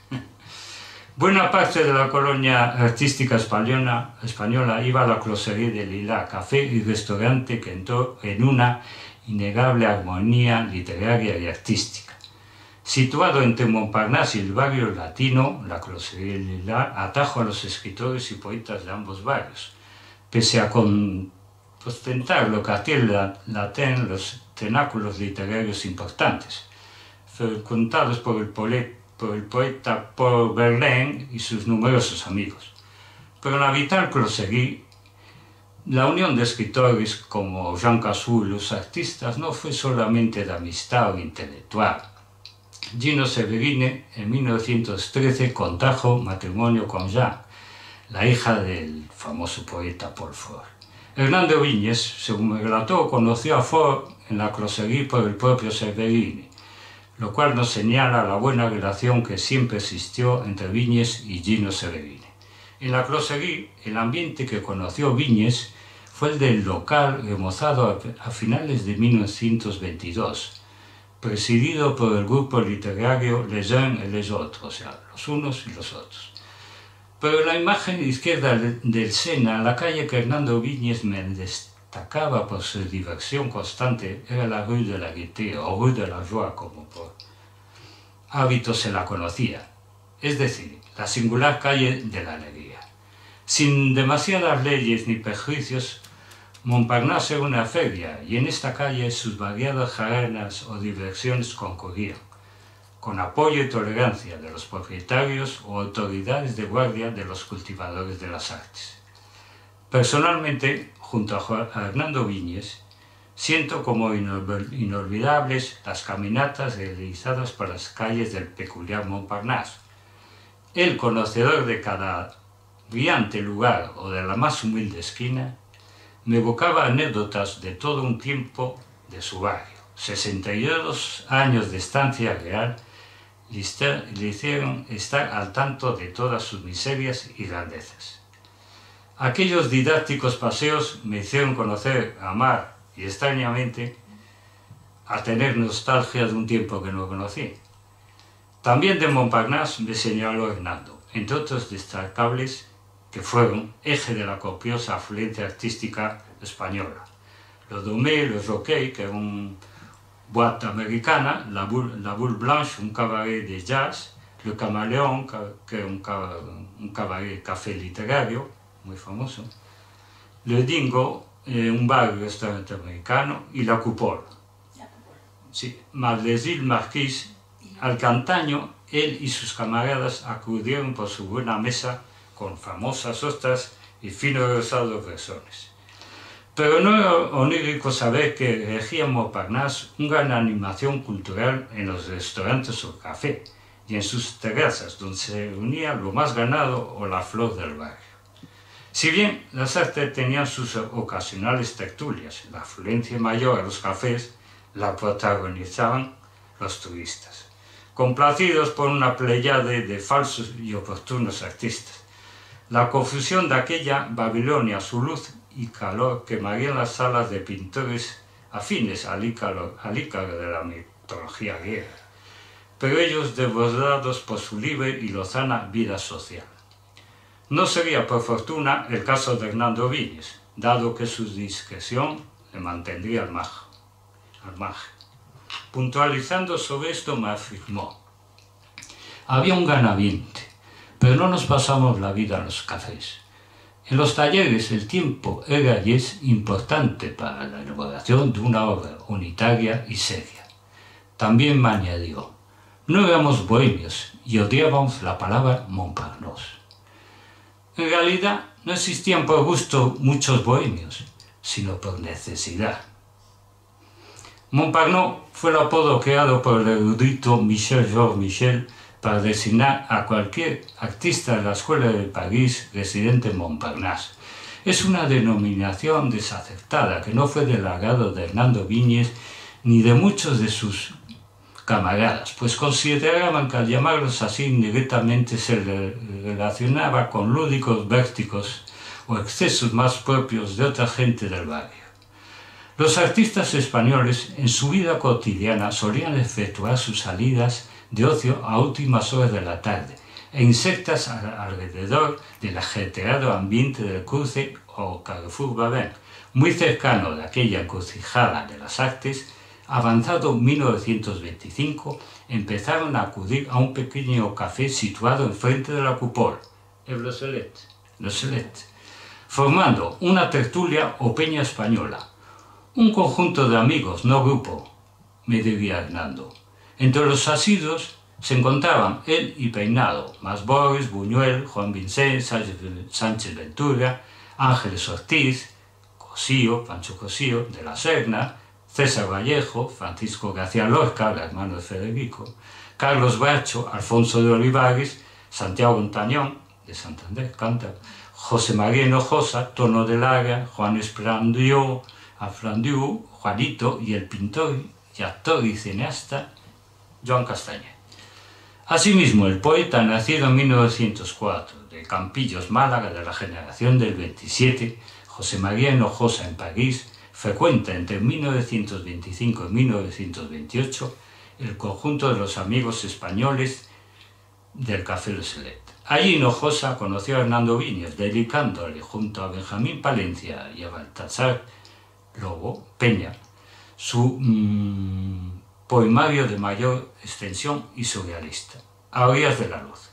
Buena parte de la colonia artística española, española iba a la Closerie de Lila, café y restaurante que entró en una innegable armonía literaria y artística. Situado entre Montparnasse y el barrio latino, la Closerie de Lila atrajo a los escritores y poetas de ambos barrios, pese a ostentar lo Quartier Latin los cenáculos literarios importantes, frecuentados por el, por el poeta Paul Verlaine y sus numerosos amigos. Pero en la vital Closerie, la unión de escritores como Jean Cassou y los artistas no fue solamente de amistad o intelectual. Gino Severine, en mil novecientos trece, contrajo matrimonio con Jean, la hija del famoso poeta Paul Fort. Hernando Viñes, según me relató, conoció a Fort en la Closerie por el propio Severine, lo cual nos señala la buena relación que siempre existió entre Viñes y Gino Severine. En la Closerie, el ambiente que conoció Viñes fue el del local remozado a finales de mil novecientos veintidós, presidido por el grupo literario Les Uns et les Autres, o sea, los unos y los otros. Pero en la imagen izquierda del Sena, la calle que Hernando Viñes me destacaba por su diversión constante era la Rue de la Gaieté, o Rue de la Joie, como por hábito se la conocía, es decir, la singular calle de la alegría. Sin demasiadas leyes ni prejuicios, Montparnasse era una feria, y en esta calle sus variadas jardinas o diversiones concurrían, con apoyo y tolerancia de los propietarios o autoridades de guardia de los cultivadores de las artes. Personalmente, junto a Hernando Viñes, siento como inolvidables las caminatas realizadas por las calles del peculiar Montparnasse. El conocedor de cada brillante lugar o de la más humilde esquina, me evocaba anécdotas de todo un tiempo de su barrio, sesenta y dos años de estancia real le hicieron estar al tanto de todas sus miserias y grandezas. Aquellos didácticos paseos me hicieron conocer, amar y extrañamente a tener nostalgia de un tiempo que no conocí. También de Montparnasse me señaló Hernando, entre otros destacables que fueron eje de la copiosa afluencia artística española. Los Domé, los Roquet, que era un boîte americana, la Boule, la Boule Blanche, un cabaret de jazz, Le Camaleón, que era un, un cabaret café literario, muy famoso, Le Dingo, eh, un bar y restaurante americano, y La Coupole. Sí, más les Îles Marquises, al que antaño él y sus camaradas acudieron por su buena mesa con famosas ostras y finos rosados versones. Pero no era onírico saber que regía Montparnasse una gran animación cultural en los restaurantes o café y en sus terrazas, donde se reunía lo más ganado o la flor del barrio. Si bien las artes tenían sus ocasionales tertulias, la afluencia mayor a los cafés la protagonizaban los turistas, complacidos por una pléyade de falsos y oportunos artistas. La confusión de aquella Babilonia, su luz y calor quemarían las salas de pintores afines al Ícaro, al Ícaro de la mitología griega, pero ellos desbordados por su libre y lozana vida social. No sería por fortuna el caso de Hernando Viñes, dado que su discreción le mantendría al margen. Al margen. Puntualizando sobre esto me afirmó: había un gran ambiente, pero no nos pasamos la vida en los cafés. En los talleres el tiempo era y es importante para la elaboración de una obra unitaria y seria. También me añadió: no éramos bohemios y odiábamos la palabra Montparnasse. En realidad no existían por gusto muchos bohemios, sino por necesidad. Montparnasse fue el apodo creado por el erudito Michel-Georges Michel para designar a cualquier artista de la Escuela de París residente en Montparnasse. Es una denominación desacertada que no fue del agrado de Hernando Viñes ni de muchos de sus camaradas, pues consideraban que al llamarlos así indirectamente se relacionaba con lúdicos vértigos o excesos más propios de otra gente del barrio. Los artistas españoles en su vida cotidiana solían efectuar sus salidas de ocio a últimas horas de la tarde e insertas alrededor del ajetreado ambiente del cruce o Carrefour Babin, muy cercano de aquella encrucijada de las artes. Avanzado mil novecientos veinticinco, empezaron a acudir a un pequeño café situado enfrente de la Coupole, el Le Celet, Le Celet, formando una tertulia o peña española. Un conjunto de amigos, no grupo, me diría Hernando. Entre los asiduos se encontraban él y Peinado, más Boris, Buñuel, Juan Vicent, Sánchez Ventura, Ángeles Ortiz, Cosío, Pancho Cosío, de la Serna, César Vallejo, Francisco García Lorca, el hermano de Federico, Carlos Bracho, Alfonso de Olivares, Santiago Montañón, de Santander, canta, José María Hinojosa, Tono de Lara, Juan Esprandió, Afrandiú, Juanito y el pintor y actor y cineasta Joan Castañer. Asimismo, el poeta, nacido en mil novecientos cuatro, de Campillos, Málaga, de la generación del veintisiete, José María Hinojosa en París, frecuenta entre mil novecientos veinticinco y mil novecientos veintiocho el conjunto de los amigos españoles del Café Le Celet. Allí Hinojosa conoció a Hernando Viñes, dedicándole junto a Benjamín Palencia y a Baltasar Lobo Peña su mmm, poemario de mayor extensión y surrealista, A orillas de la luz.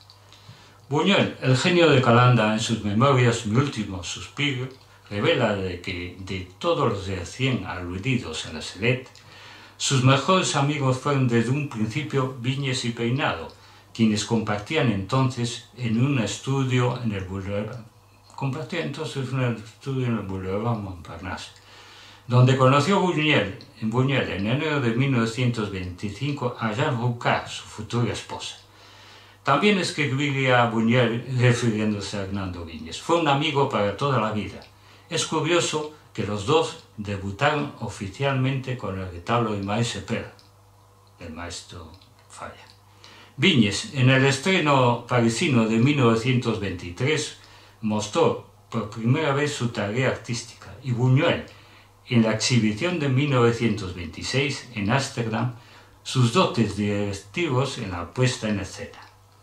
Buñuel, el genio de Calanda, en sus memorias Mi último suspiro, revela de que de todos los recién aludidos en la Celet, sus mejores amigos fueron desde un principio Viñes y Peinado, quienes compartían entonces en un estudio en el Boulevard, compartían entonces un estudio en el Boulevard Montparnasse, donde conoció Buñuel, en Buñuel en enero de mil novecientos veinticinco a Jean Roucard, su futura esposa. También escribiría a Buñuel refiriéndose a Hernando Viñes: fue un amigo para toda la vida. Es curioso que los dos debutaron oficialmente con el retablo de Maese Per, del maestro Falla. Viñes, en el estreno parisino de mil novecientos veintitrés, mostró por primera vez su tarea artística, y Buñuel, en la exhibición de mil novecientos veintiséis en Ámsterdam, sus dotes directivos en la puesta en escena.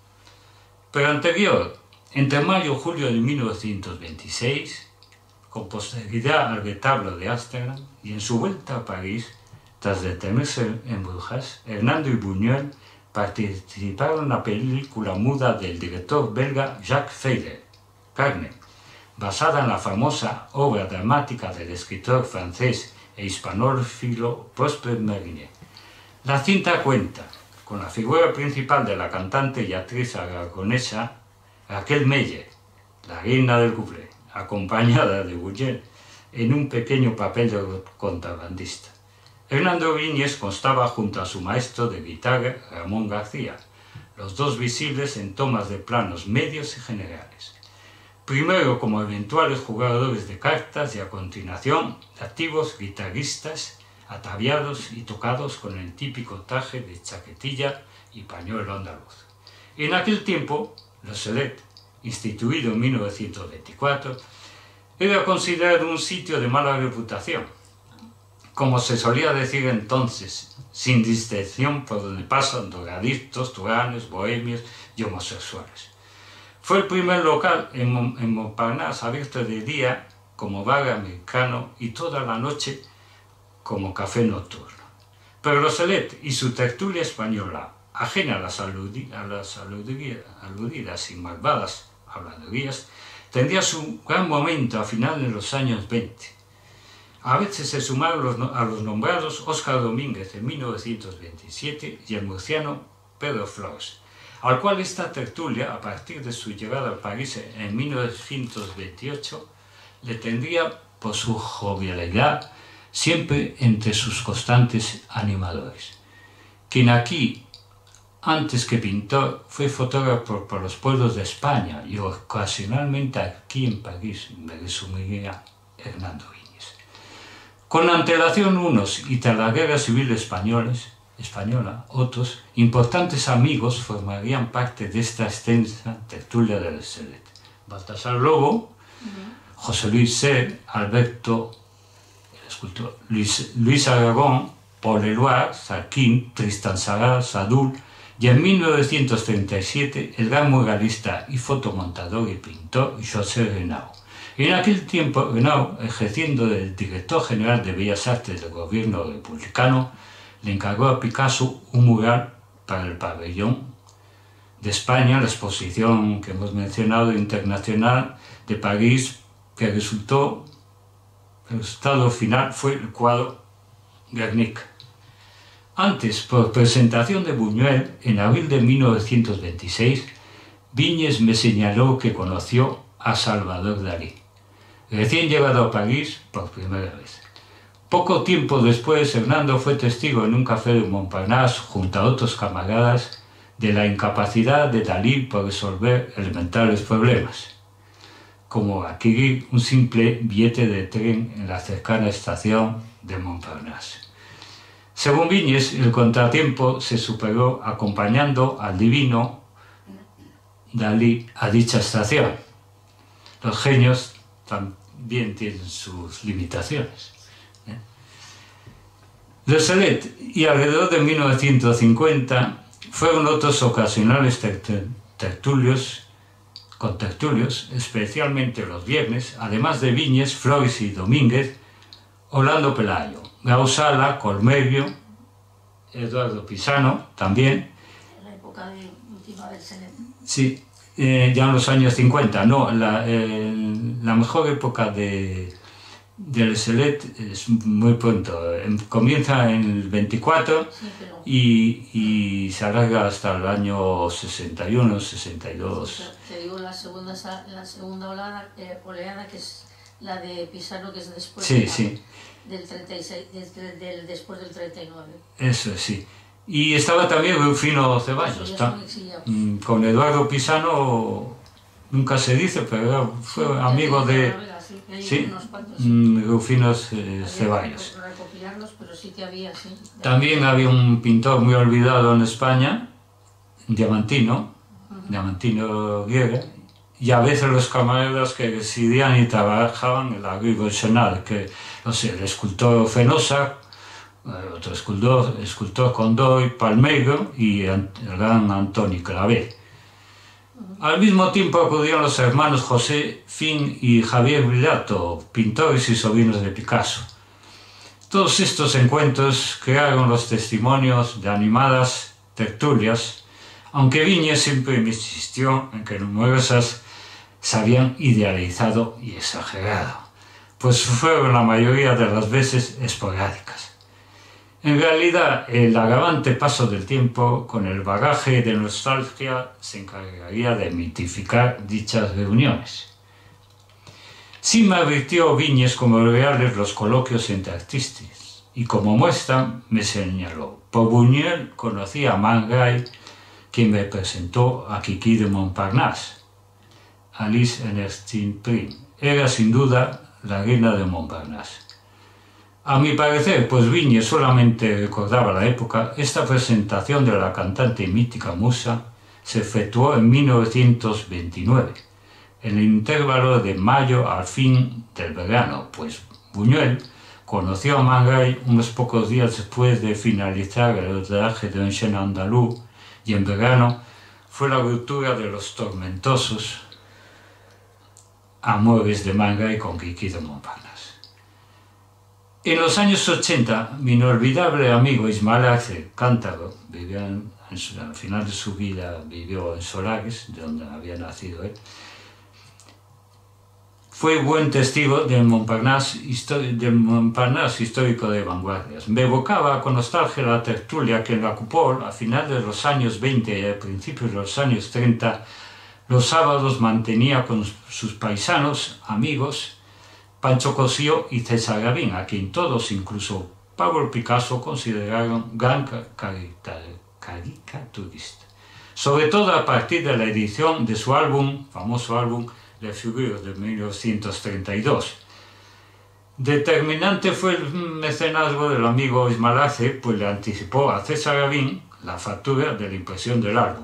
Pero anterior, entre mayo y julio de mil novecientos veintiséis, con posterioridad al retablo de Ámsterdam, y en su vuelta a París, tras detenerse en Brujas, Hernando y Buñuel participaron en la película muda del director belga Jacques Feyder, Carmen, basada en la famosa obra dramática del escritor francés e hispanófilo Prosper Mérimée. La cinta cuenta con la figura principal de la cantante y actriz aragonesa Raquel Meyer, la reina del couple, acompañada de Buñuel en un pequeño papel de contrabandista. Hernando Viñes constaba junto a su maestro de guitarra, Ramón García, los dos visibles en tomas de planos medios y generales. Primero como eventuales jugadores de cartas y a continuación de activos guitarristas ataviados y tocados con el típico traje de chaquetilla y pañuelo andaluz. En aquel tiempo, Le Celet, instituido en mil novecientos veinticuatro, era considerado un sitio de mala reputación, como se solía decir entonces, sin distinción por donde pasan drogadictos, tiranos, bohemios y homosexuales. Fue el primer local en, en Montparnasse abierto de día como bar americano y toda la noche como café nocturno. Pero Le Celet y su tertulia española, ajena a las, aludi a las aludidas y malvadas habladurías, tendría su gran momento a finales de los años veinte. A veces se sumaron los, a los nombrados Óscar Domínguez en mil novecientos veintisiete y el murciano Pedro Flores, al cual esta tertulia, a partir de su llegada a París en mil novecientos veintiocho, le tendría por su jovialidad siempre entre sus constantes animadores. Quien aquí, antes que pintor, fue fotógrafo por los pueblos de España y ocasionalmente aquí en París, me resumiría Hernando Viñes. Con antelación unos y tras la guerra civil españoles, española, otros importantes amigos formarían parte de esta extensa tertulia de Le Celet. Baltasar Lobo, uh-huh. José Luis Ser, Alberto, el escultor, Luis, Luis Aragón, Paul Éluard, Sarquín, Tristan Tzara, Sadoul, y en mil novecientos treinta y siete el gran muralista y fotomontador y pintor José Renau. En aquel tiempo, Renau, ejerciendo de director general de Bellas Artes del gobierno republicano, le encargó a Picasso un mural para el pabellón de España, la exposición que hemos mencionado internacional de París, que resultó, el resultado final fue el cuadro Guernica. Antes, por presentación de Buñuel, en abril de mil novecientos veintiséis, Viñes me señaló que conoció a Salvador Dalí, recién llegado a París por primera vez. Poco tiempo después, Hernando fue testigo en un café de Montparnasse, junto a otros camaradas, de la incapacidad de Dalí por resolver elementales problemas, como adquirir un simple billete de tren en la cercana estación de Montparnasse. Según Viñes, el contratiempo se superó acompañando al divino Dalí a dicha estación. Los genios también tienen sus limitaciones. Le Celet y alrededor de mil novecientos cincuenta fueron otros ocasionales tertulios, con tertulios, especialmente los viernes, además de Viñes, Flores y Domínguez, Orlando Pelayo, Gausala, Colmerio, Eduardo Pisano también. En la época de última del Celet. Sí, eh, ya en los años cincuenta, no, la, eh, la mejor época de, de Le Celet es muy pronto, comienza en el veinticuatro, sí, pero... y, y se alarga hasta el año sesenta y uno, sesenta y dos. Sí, te digo la segunda, la segunda oleada, eh, oleada que es la de Pisano, que es después sí, de la, sí. del treinta y seis, desde, del, después del treinta y nueve. Eso sí. Y estaba también Rufino Ceballos, con Eduardo Pisano, nunca se dice, pero fue sí, amigo de... Sí, Rufino eh, Ceballos. Recopilarlos, pero sí que había, sí. También había un pintor muy olvidado en España, diamantino, diamantino griega, y a veces los camareros que residían y trabajaban en la Rue Nacional, que, no sé, el escultor Fenosa, otro escultor, escultor Condoy Palmeiro y el gran Antoni Clavé. Al mismo tiempo acudieron los hermanos José Fin y Javier Brillato, pintores y sobrinos de Picasso. Todos estos encuentros crearon los testimonios de animadas tertulias, aunque Viñes siempre insistió en que numerosas se habían idealizado y exagerado, pues fueron la mayoría de las veces esporádicas. En realidad, el agravante paso del tiempo, con el bagaje de nostalgia, se encargaría de mitificar dichas reuniones. Sí me advirtió Viñes como reales los coloquios entre artistas, y como muestra me señaló: por Buñuel conocí a Man Ray, quien me presentó a Kiki de Montparnasse. Alice Ernestine Prim era sin duda la reina de Montparnasse. A mi parecer, pues Viñes solamente recordaba la época, esta presentación de la cantante mítica musa se efectuó en mil novecientos veintinueve, en el intervalo de mayo al fin del verano, pues Buñuel conoció a Man Ray unos pocos días después de finalizar el rodaje de Un chien andaluz, y en verano fue la ruptura de los tormentosos amores de Man Ray con Kiki de Montparnasse. En los años ochenta, mi inolvidable amigo Ismael Arce, cántabro, vivía en, en su, al final de su vida vivió en Solares, de donde había nacido él, fue buen testigo del Montparnasse, del Montparnasse histórico de vanguardias. Me evocaba con nostalgia la tertulia que en la Coupole, a finales de los años veinte y a principios de los años treinta, los sábados mantenía con sus paisanos, amigos, Pancho Cosío y César Gavín, a quien todos, incluso Pablo Picasso, consideraron gran caricaturista. Sobre todo a partir de la edición de su álbum, famoso álbum Le Figures de mil novecientos treinta y dos. Determinante fue el mecenazgo del amigo Ismael Arce, pues le anticipó a César Gavín la factura de la impresión del álbum.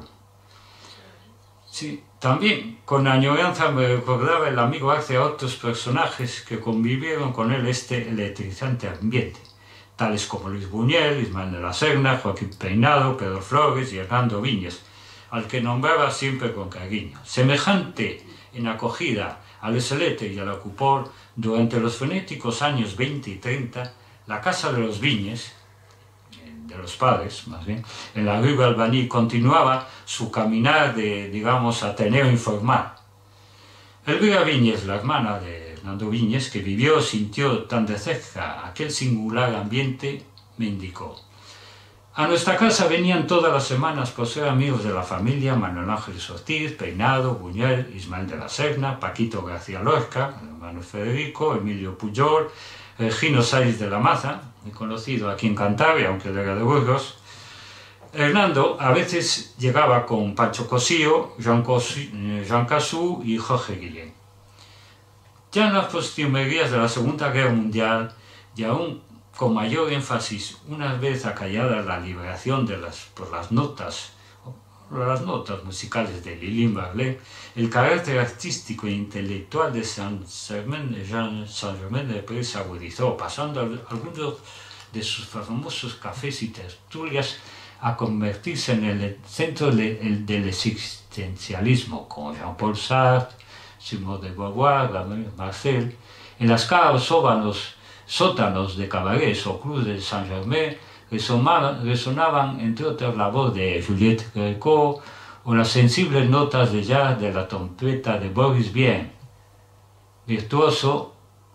Sí, también con añoranza me recordaba el amigo Arce a otros personajes que convivieron con él este electrizante ambiente, tales como Luis Buñuel, Ismael de la Serna, Joaquín Peinado, Pedro Flores y Hernando Viñes, al que nombraba siempre con cariño. Semejante en acogida al Selete y a la Coupole, durante los frenéticos años veinte y treinta, la Casa de los Viñes, de los padres más bien, en la Rue Albany, continuaba su caminar de, digamos, ateneo informal. Elvira Viñes, la hermana de Hernando Viñes, que vivió, sintió tan de cerca aquel singular ambiente, me indicó: a nuestra casa venían todas las semanas por ser amigos de la familia Manuel Ángeles Ortiz, Peinado, Buñuel, Ismael de la Serna, Paquito García Lorca, el hermano Federico, Emilio Pujol, Regino Sáenz de la Maza, muy conocido aquí en Cantabria, aunque era de Burgos. Hernando a veces llegaba con Pancho Cosío, Jean, Jean Cassou y Jorge Guillén. Ya en las postrimerías de la Segunda Guerra Mundial, y aún con mayor énfasis, una vez acallada la liberación de las, por las notas, las notas musicales de Lili-Marlé, el carácter artístico e intelectual de Saint-Germain-des-Prés se agudizó, pasando algunos de sus famosos cafés y tertulias a convertirse en el centro de, el, del existencialismo, como Jean-Paul Sartre, Simone de Beauvoir, Marcel. En las caras sóbanos, sótanos de cabarets o clubs de Saint-Germain resonaban, resonaban, entre otras, la voz de Juliette Gréco o las sensibles notas de jazz de la trompeta de Boris Vian, virtuoso,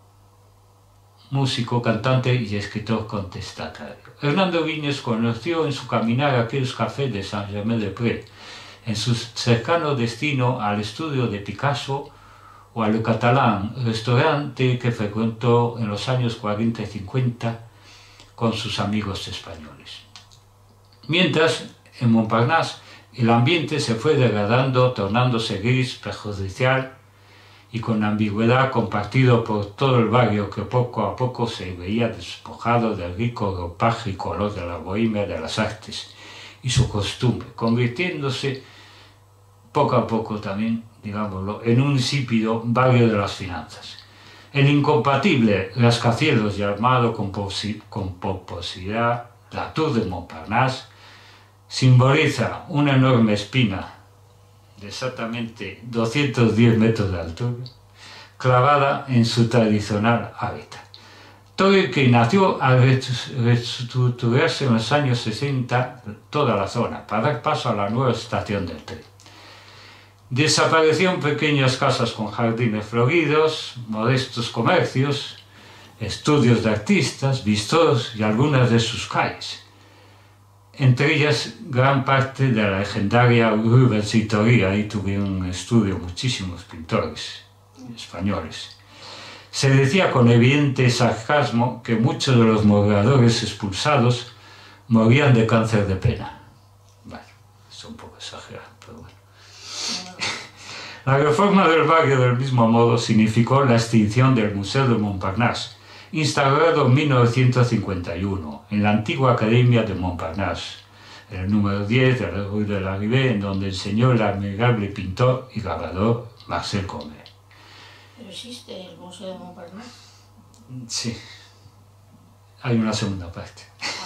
músico, cantante y escritor contestatario. Hernando Viñes conoció en su caminar aquellos cafés de Saint-Germain-des-Prés, en su cercano destino al estudio de Picasso o al Le Catalan, restaurante que frecuentó en los años cuarenta y cincuenta con sus amigos españoles. Mientras, en Montparnasse, el ambiente se fue degradando, tornándose gris, perjudicial y con ambigüedad compartido por todo el barrio, que poco a poco se veía despojado del rico ropaje y color de la bohemia de las artes y su costumbre, convirtiéndose poco a poco también, digámoslo, en un insípido barrio de las finanzas. El incompatible rascacielos llamado con, con pomposidad la Tour de Montparnasse simboliza una enorme espina de exactamente doscientos diez metros de altura, clavada en su tradicional hábitat. Torre que nació al reestructurarse en los años sesenta toda la zona para dar paso a la nueva estación del tren. Desaparecieron pequeñas casas con jardines floridos, modestos comercios, estudios de artistas, bistros y algunas de sus calles. Entre ellas, gran parte de la legendaria Rue Versitoria. Ahí tuvieron un estudio muchísimos pintores españoles. Se decía con evidente sarcasmo que muchos de los moradores expulsados morían de cáncer de pena. Bueno, es un poco exagerado, pero bueno. La reforma del barrio del mismo modo significó la extinción del Museo de Montparnasse, instaurado en mil novecientos cincuenta y uno en la antigua Academia de Montparnasse, en el número diez de la Rue de la Ribée, en donde enseñó el admirable pintor y grabador Marcel Comé. ¿Pero existe el Museo de Montparnasse? Sí, hay una segunda parte.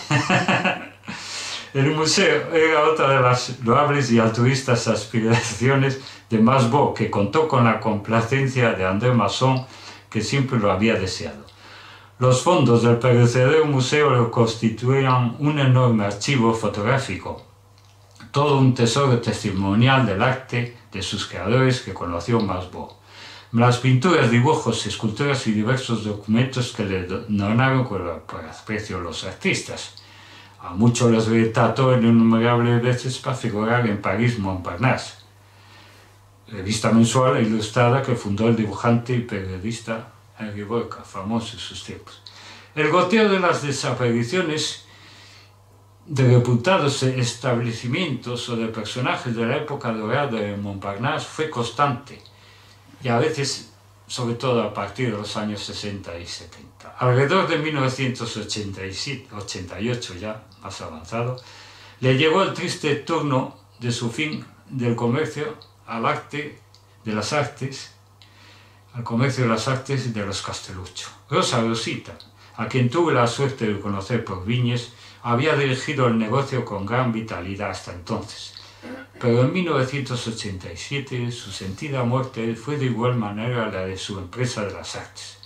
El museo era otra de las loables y altruistas aspiraciones de Masbou, que contó con la complacencia de André Masson, que siempre lo había deseado. Los fondos del perecedero museo constituían un enorme archivo fotográfico, todo un tesoro testimonial del arte de sus creadores que conoció Masbou. Las pinturas, dibujos, esculturas y diversos documentos que le donaron por aprecio los artistas. A muchos les retrató innumerables veces para figurar en París Montparnasse, revista mensual e ilustrada que fundó el dibujante y periodista Henri Borca, famoso en sus tiempos. El goteo de las desapariciones de reputados establecimientos o de personajes de la época dorada de Montparnasse fue constante, y a veces, sobre todo a partir de los años sesenta y setenta. Alrededor de mil novecientos ochenta y siete, ochenta y ocho, ya más avanzado, le llegó el triste turno de su fin del comercio al arte de las artes, al comercio de las artes de los Castelluccio. Rosa Rosita, a quien tuve la suerte de conocer por Viñes, había dirigido el negocio con gran vitalidad hasta entonces. Pero en mil novecientos ochenta y siete su sentida muerte fue de igual manera la de su empresa de las artes.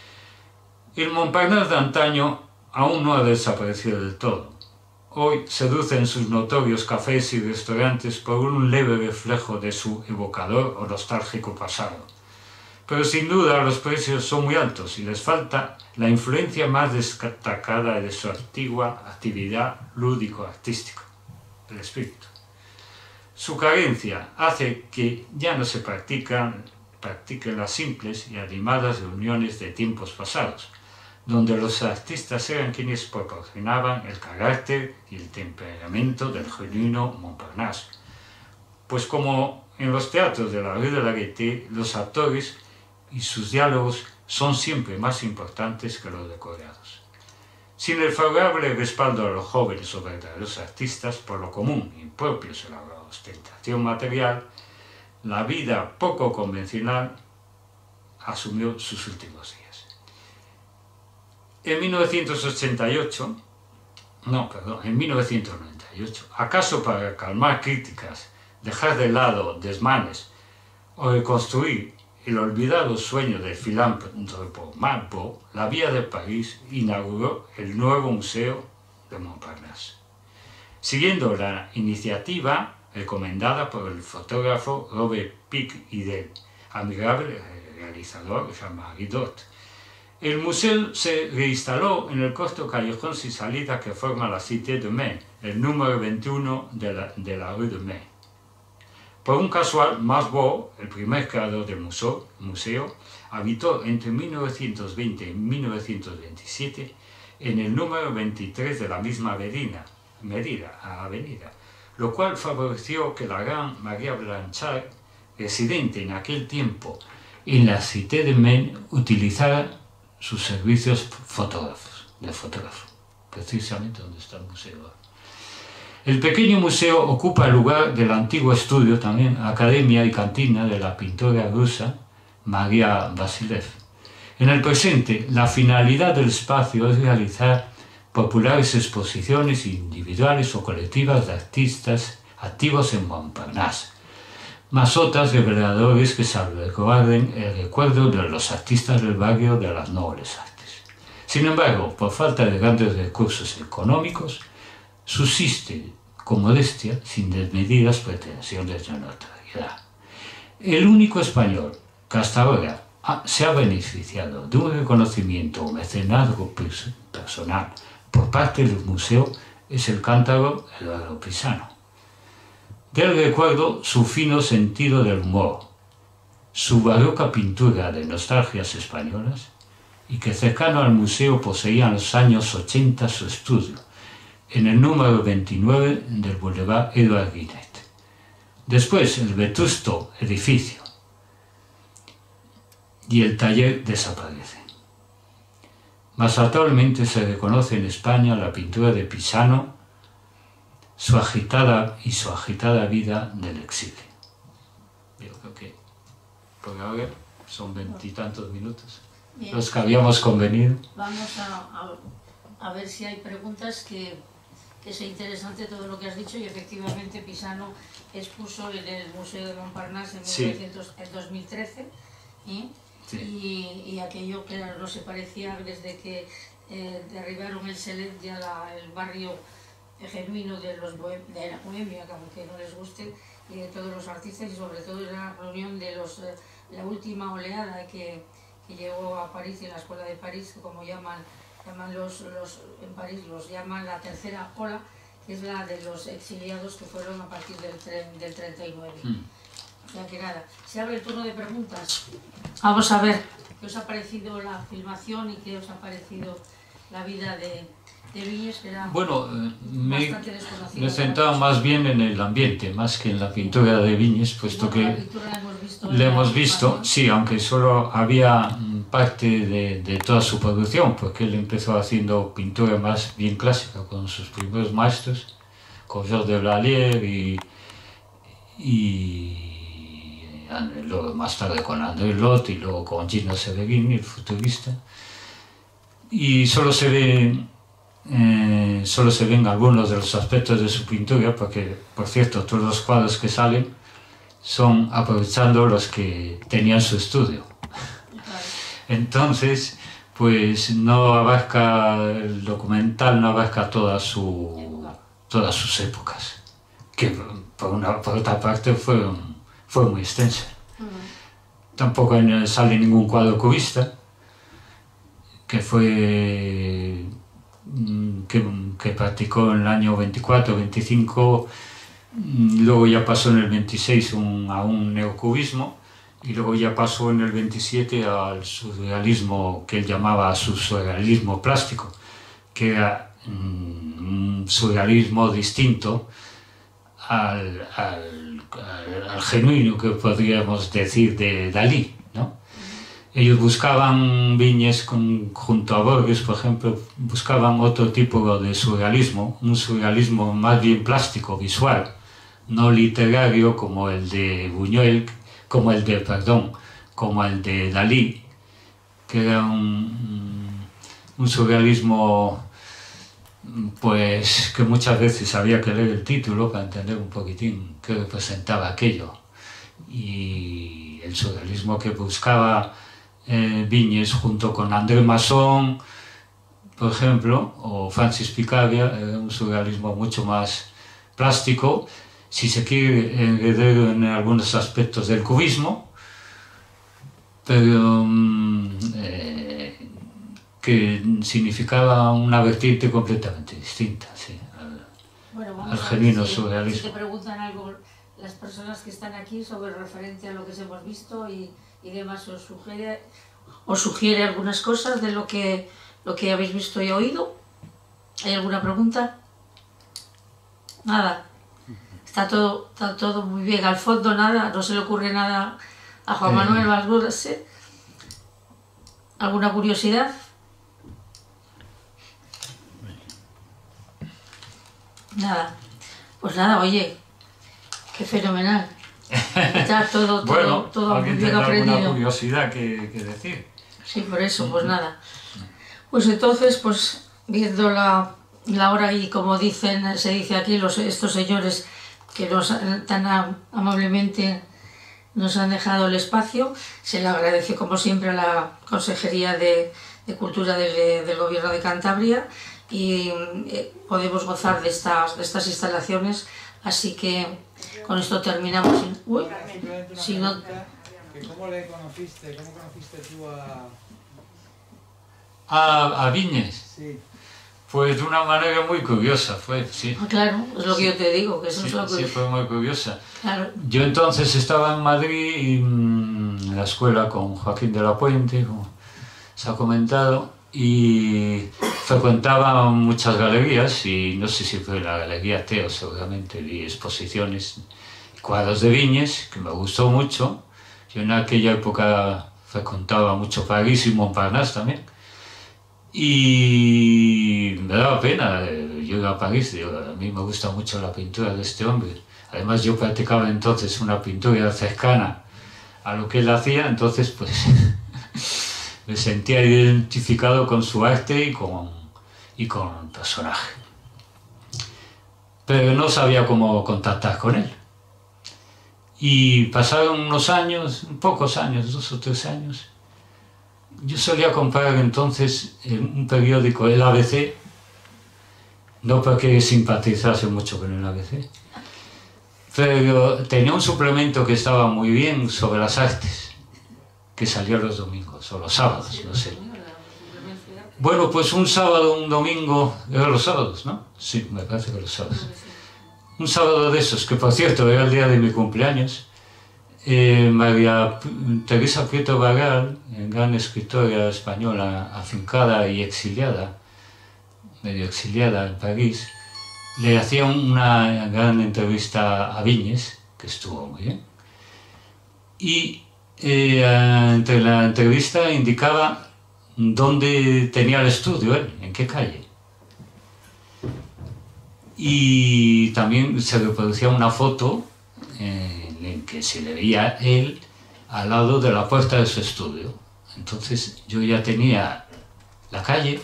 El Montparnasse de antaño aún no ha desaparecido del todo. Hoy seduce en sus notorios cafés y restaurantes por un leve reflejo de su evocador o nostálgico pasado. Pero sin duda los precios son muy altos y les falta la influencia más destacada de su antigua actividad lúdico-artística, el espíritu. Su carencia hace que ya no se practican, practiquen las simples y animadas reuniones de tiempos pasados, donde los artistas eran quienes proporcionaban el carácter y el temperamento del genuino Montparnasse. Pues como en los teatros de la Rue de la Gaîté, los actores y sus diálogos son siempre más importantes que los decorados. Sin el favorable respaldo a los jóvenes o verdaderos artistas, por lo común, impropios a la ostentación material, la vida poco convencional asumió sus últimos días. En mil novecientos ochenta y ocho, no, perdón, en mil novecientos noventa y ocho, acaso para calmar críticas, dejar de lado desmanes o reconstruir el olvidado sueño del filántropo Masbou, la Vía de París inauguró el nuevo Museo de Montparnasse, siguiendo la iniciativa recomendada por el fotógrafo Robert Pic y del admirable realizador Jean-Marie Dot. El museo se reinstaló en el corto callejón sin salida que forma la Cité de Mai, el número veintiuno de la, de la Rue de Mai. Por un casual, Masbou, el primer creador del museo, museo, habitó entre mil novecientos veinte y mil novecientos veintisiete en el número veintitrés de la misma medida, medida, avenida, lo cual favoreció que la gran María Blanchard, residente en aquel tiempo en la Cité de Mai, utilizara sus servicios fotógrafos, de fotógrafo, precisamente donde está el museo. El pequeño museo ocupa el lugar del antiguo estudio, también academia y cantina de la pintora rusa María Vasilev. En el presente, la finalidad del espacio es realizar populares exposiciones individuales o colectivas de artistas activos en Montparnasse, más otras reveladores que salvaguarden el recuerdo de los artistas del barrio de las nobles artes. Sin embargo, por falta de grandes recursos económicos, subsiste con modestia, sin desmedidas pretensiones de notoriedad. El único español que hasta ahora se ha beneficiado de un reconocimiento o mecenazgo personal por parte del museo es el cántabro Eduardo Pisano. Del recuerdo su fino sentido del humor, su barroca pintura de nostalgias españolas, y que cercano al museo poseía en los años ochenta su estudio, en el número veintinueve del Boulevard Edouard Guinet. Después el vetusto edificio y el taller desaparecen. Más actualmente se reconoce en España la pintura de Pisano, su agitada y su agitada vida del exilio. Yo creo que por ahora son veintitantos minutos. Bien. Los que habíamos convenido. Vamos a, a, a ver si hay preguntas, que, que es interesante todo lo que has dicho, y efectivamente Pisano expuso en el Museo de Montparnasse en, sí. en dos mil trece, ¿eh? Sí. y, y aquello que no se parecía desde que eh, derribaron el Selet, ya la, el barrio genuino de, los de la Bohemia, aunque no les guste, y de todos los artistas, y sobre todo la reunión de los, eh, la última oleada que, que llegó a París, y en la Escuela de París, que como llaman, llaman los, los, en París los llaman la tercera ola, que es la de los exiliados que fueron a partir del, tren, del treinta y nueve. Mm. O sea que nada, se abre el turno de preguntas. Vamos a ver qué os ha parecido la filmación y qué os ha parecido la vida de, de Viñes, que era bueno, me, bastante desconocida. Me he centrado más bien en el ambiente, más que en la pintura de Viñes, puesto bueno, que la pintura la hemos visto, la hemos visto, sí, aunque solo había parte de, de toda su producción, porque él empezó haciendo pintura más bien clásica con sus primeros maestros, con Georges de Blalier y, y luego más tarde con André Lot y luego con Gino Severini, el futurista, y solo se ve eh, solo se ven algunos de los aspectos de su pintura, porque por cierto todos los cuadros que salen son aprovechando los que tenían su estudio. Entonces, pues no abarca, el documental no abarca toda su, todas sus épocas, que por, una, por otra parte fueron fue muy extensa. Uh-huh. Tampoco sale ningún cuadro cubista, que fue que, que practicó en el año veinticuatro veinticinco, luego ya pasó en el veintiséis un, a un neocubismo, y luego ya pasó en el veintisiete al surrealismo, que él llamaba su surrealismo plástico, que era un surrealismo distinto al, al, al, al genuino, que podríamos decir, de Dalí, ¿no? Ellos buscaban, Viñes con, junto a Borges, por ejemplo, buscaban otro tipo de surrealismo, un surrealismo más bien plástico, visual, no literario como el de Buñuel, como el de, perdón, como el de Dalí, que era un, un surrealismo, pues, que muchas veces había que leer el título para entender un poquitín qué representaba aquello. Y el surrealismo que buscaba eh, Viñes junto con André Masson, por ejemplo, o Francis Picabia, era un surrealismo mucho más plástico, si se quiere, heredero en algunos aspectos del cubismo, pero eh, que significaba una vertiente completamente distinta, sí, al, bueno, al genuino si, surrealismo. Si te preguntan algo las personas que están aquí sobre referente a lo que hemos visto y, y demás, os sugiere, os sugiere algunas cosas de lo que, lo que habéis visto y oído. ¿Hay alguna pregunta? Nada. Está todo, está todo muy bien. Al fondo nada, no se le ocurre nada a Juan Manuel Valguras, ¿eh? ¿Alguna curiosidad? Nada. Pues nada, oye, qué fenomenal. Está todo, todo, bueno, todo alguien bien tendrá aprendido. alguna curiosidad que, que decir. Sí, por eso, pues nada. Pues entonces, pues viendo la, la hora y como dicen, se dice aquí, los, estos señores que nos tan a, amablemente nos han dejado el espacio, se le agradece como siempre a la Consejería de, de Cultura del, del Gobierno de Cantabria y eh, podemos gozar de estas, de estas instalaciones, así que con esto terminamos. Uy, si no... ¿Cómo le conociste? ¿Cómo conociste tú a...? ¿A, a Viñes? Sí. Pues de una manera muy curiosa fue, sí. Claro, es lo que sí. yo te digo, que eso sí, es lo que... Sí, fue muy curiosa. Claro. Yo entonces estaba en Madrid, y, mmm, en la escuela con Joaquín de la Puente, como se ha comentado, y frecuentaba muchas galerías, y no sé si fue la Galería Teo, seguramente vi exposiciones, cuadros de Viñes, que me gustó mucho. Yo en aquella época frecuentaba mucho París y Montparnasse también. Y me daba pena, yo iba a París, digo, a mí me gusta mucho la pintura de este hombre. Además yo practicaba entonces una pintura cercana a lo que él hacía, entonces pues me sentía identificado con su arte y con, y con el personaje. Pero no sabía cómo contactar con él. Y pasaron unos años, pocos años, dos o tres años. Yo solía comprar entonces un periódico, el A B C, no porque simpatizase mucho con el A B C, pero tenía un suplemento que estaba muy bien sobre las artes, que salía los domingos, o los sábados, no sé. Bueno, pues un sábado, un domingo, eran los sábados, ¿no? Sí, me parece que los sábados. Un sábado de esos, que por cierto era el día de mi cumpleaños, eh, María Teresa Prieto Barral, gran escritora española, afincada y exiliada, medio exiliada en París, le hacía una gran entrevista a Viñes, que estuvo muy bien, y eh, entre la entrevista indicaba dónde tenía el estudio él, en qué calle. Y también se reproducía una foto en que se le veía él al lado de la puerta de su estudio. Entonces yo ya tenía la calle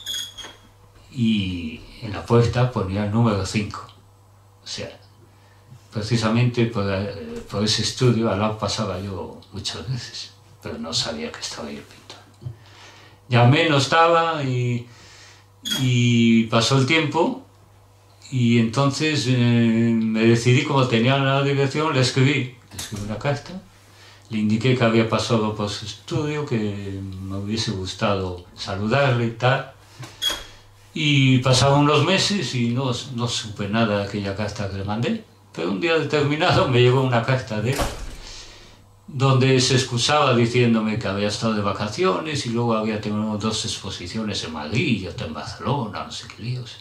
y en la puerta ponía el número cinco. O sea, precisamente por, por ese estudio al lado pasaba yo muchas veces, pero no sabía que estaba ahí el pintor. Llamé, no estaba y, y pasó el tiempo. Y entonces eh, me decidí, como tenía la dirección, le escribí, le escribí una carta, le indiqué que había pasado por su estudio, que me hubiese gustado saludarle y tal. Y pasaron unos meses y no, no supe nada de aquella carta que le mandé, pero un día determinado me llegó una carta de él, donde se excusaba diciéndome que había estado de vacaciones y luego había tenido dos exposiciones en Madrid y otra en Barcelona, no sé qué líos.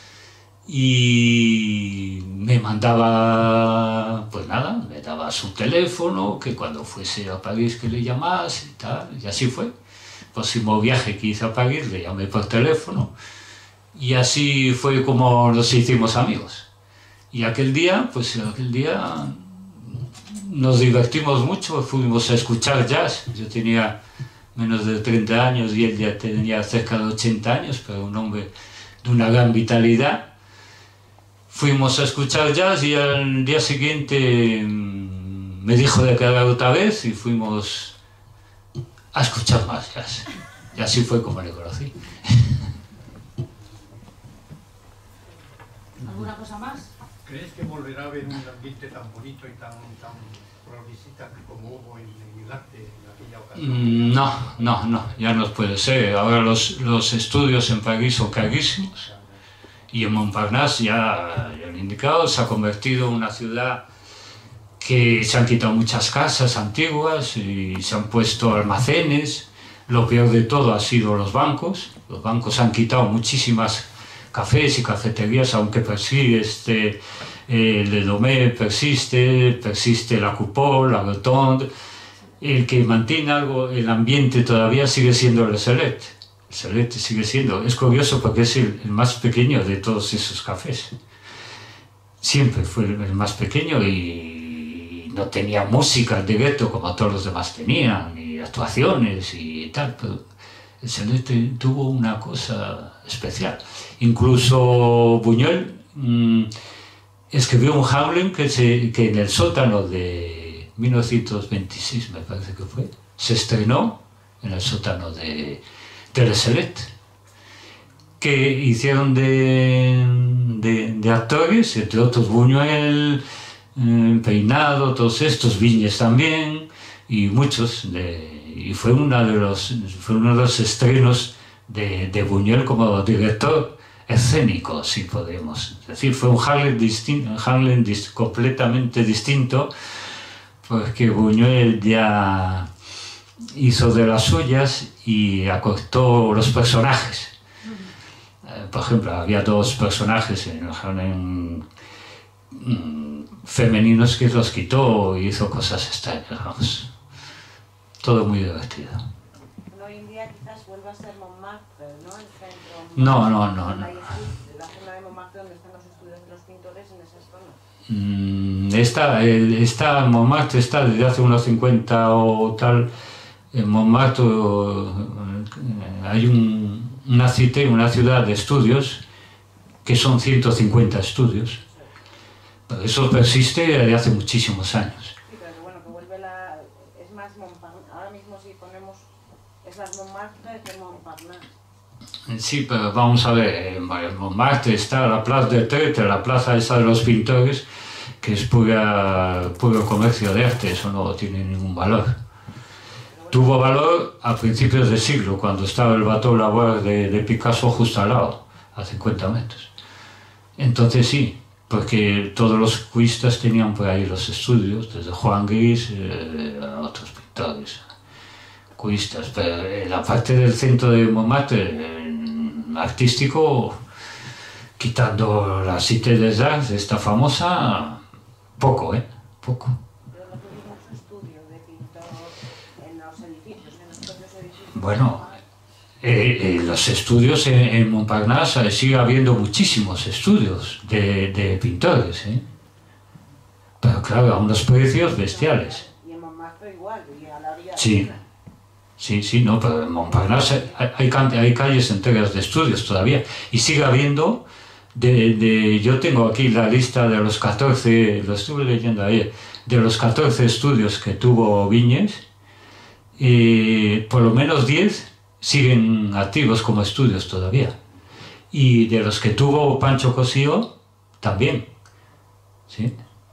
Y me mandaba, pues nada, me daba su teléfono, que cuando fuese a París que le llamase y tal, y así fue. El próximo viaje que hice a París le llamé por teléfono y así fue como nos hicimos amigos. Y aquel día, pues aquel día nos divertimos mucho, fuimos a escuchar jazz. Yo tenía menos de treinta años y él ya tenía cerca de ochenta años, pero un hombre de una gran vitalidad. Fuimos a escuchar jazz y al día siguiente mmm, me dijo de quedar otra vez y fuimos a escuchar más jazz. Y así fue como le conocí. ¿Alguna cosa más? ¿Crees que volverá a haber un ambiente tan bonito y tan, tan progresista como hubo en, en el arte en aquella ocasión? No, no, no, ya no puede ser. Ahora los, los estudios en París son carísimos. Y en Montparnasse, ya, ya lo he indicado, se ha convertido en una ciudad que se han quitado muchas casas antiguas y se han puesto almacenes. Lo peor de todo ha sido los bancos. Los bancos han quitado muchísimas cafés y cafeterías, aunque persiste eh, Le Domé, persiste, persiste la Coupole, la Rotonde. El que mantiene algo, el ambiente todavía sigue siendo el Select. El Select sigue siendo, es curioso porque es el, el más pequeño de todos esos cafés. siempre fue el más pequeño y no tenía música en directo como todos los demás tenían, ni actuaciones y tal, pero el Celeste tuvo una cosa especial. Incluso Buñuel mmm, escribió un Hamelin que, se, que en el sótano de mil novecientos veintiséis, me parece que fue, se estrenó en el sótano de, de Le Celeste, que hicieron de, de, de actores, entre otros Buñuel, eh, Peinado, todos estos, Viñes también, y muchos, de, y fue, una de los, fue uno de los estrenos de, de Buñuel como director escénico, si podemos decir. Fue un Hamelin, distin, un Hamelin dis, completamente distinto, porque Buñuel ya hizo de las suyas y acortó los personajes. Eh, por ejemplo, había dos personajes en el Hamelin mmm, femeninos que los quitó y hizo cosas extrañas, vamos. Todo muy divertido. Hoy en día quizás vuelva a ser Montmartre, ¿no? El centro. No, no, no, no. La zona de Montmartre donde están los estudios de los pintores en esas zonas. Mm, está, eh, está, Montmartre está desde hace unos cincuenta o tal. En Montmartre eh, hay un, una, cité, una ciudad de estudios que son ciento cincuenta estudios. Pero eso persiste desde hace muchísimos años. Sí, pero bueno, que vuelve la... es más Montparnasse. Ahora mismo si ponemos... es más Montmartre que Montparnasse. Sí, pero vamos a ver, en Montmartre está la Plaza de Trete, la plaza esa de los pintores, que es pura, puro comercio de arte, eso no tiene ningún valor. Tuvo valor a principios del siglo, cuando estaba el Bateau Lavoir de, de Picasso justo al lado, a cincuenta metros. Entonces sí, porque todos los cubistas tenían por ahí los estudios, desde Juan Gris eh, a otros pintores, cubistas. Pero en la parte del centro de Montmartre, eh, artístico, quitando la Cité des Arts, esta famosa, poco, ¿eh? Poco. Pero no tuvimos estudio de pintor en los edificios, en los propios edificios. Bueno, eh, eh, los estudios en, en Montparnasse, eh, sigue habiendo muchísimos estudios de, de pintores, ¿eh? Pero claro, a unos precios bestiales. Y en Montmartre igual, y a la orilla. Sí. Sí, sí, no, pero en Montparnasse hay, hay, hay calles enteras de estudios todavía y sigue habiendo, de, de, yo tengo aquí la lista de los catorce, lo estuve leyendo ayer, de los catorce estudios que tuvo Viñes, y por lo menos diez siguen activos como estudios todavía, y de los que tuvo Pancho Cosío también, ¿sí?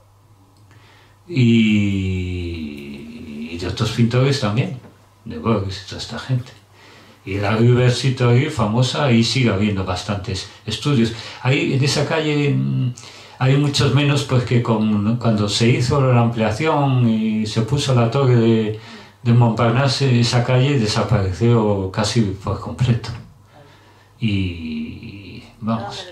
Y, y de otros pintores también, de Borges y toda esta gente. Y la Rue Versitory, famosa, ahí sigue habiendo bastantes estudios. Ahí en esa calle hay muchos menos, porque con, cuando se hizo la ampliación y se puso la torre de, de Montparnasse, esa calle desapareció casi por completo. Y vamos.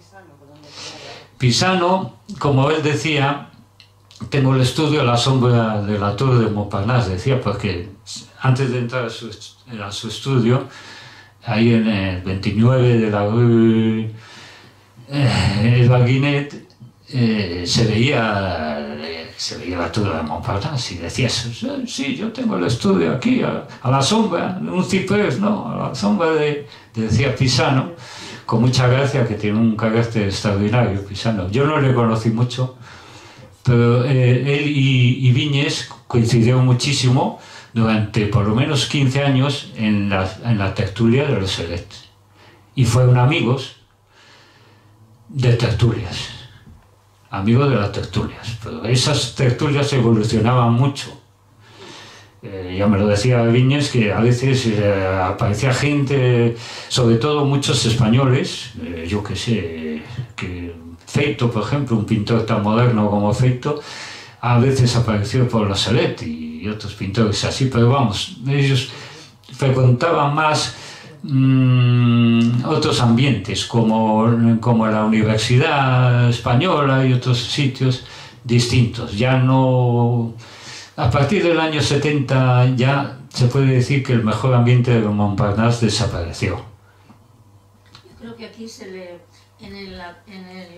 Pisano, como él decía, tengo el estudio a la sombra de la torre de Montparnasse, decía, porque antes de entrar a su, a su estudio, ahí en el veintinueve de la Rue eh, Barguinet, eh, se veía se veía la torre de Montparnasse y decía, sí, yo tengo el estudio aquí, a, a la sombra, un ciprés, ¿no? A la sombra de, de, decía Pisano, con mucha gracia, que tiene un carácter extraordinario, Pisano. Yo no le conocí mucho, pero eh, él y, y Viñes coincidieron muchísimo durante por lo menos quince años en la, en la tertulia de los Celeste. Y fueron amigos de tertulias, amigos de las tertulias. Pero esas tertulias evolucionaban mucho. Eh, ya me lo decía Viñes, que a veces eh, aparecía gente, sobre todo muchos españoles, eh, yo que sé, que Feito, por ejemplo, un pintor tan moderno como Feito, a veces apareció por los Celeste y otros pintores así, pero vamos, ellos frecuentaban más mmm, otros ambientes, como, como la Universidad Española y otros sitios distintos. Ya no... A partir del año setenta ya se puede decir que el mejor ambiente de Montparnasse desapareció. Yo creo que aquí se le, en, el, en, el,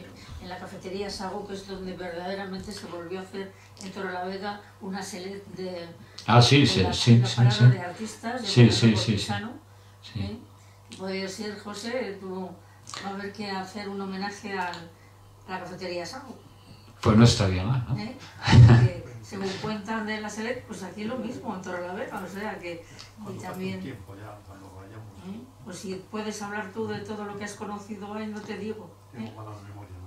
en la cafetería Sago, que es donde verdaderamente se volvió a hacer en Torrelavega una select de, ah, sí, de sí, la, sí, la sí, parada sí. de artistas, de Sí, sí, sí, sí. Sí. ¿eh? Puede ser, José, tú va a haber que hacer un homenaje al, a la cafetería Sago. Pues no estaría mal, ¿no? ¿Eh? Porque, según cuentan de la select, pues aquí lo mismo, en Torrelavega, o sea que y también... tiempo ya, cuando vayamos. ¿eh? Pues si puedes hablar tú de todo lo que has conocido ahí, no te digo. ¿eh? Tengo malas memorias,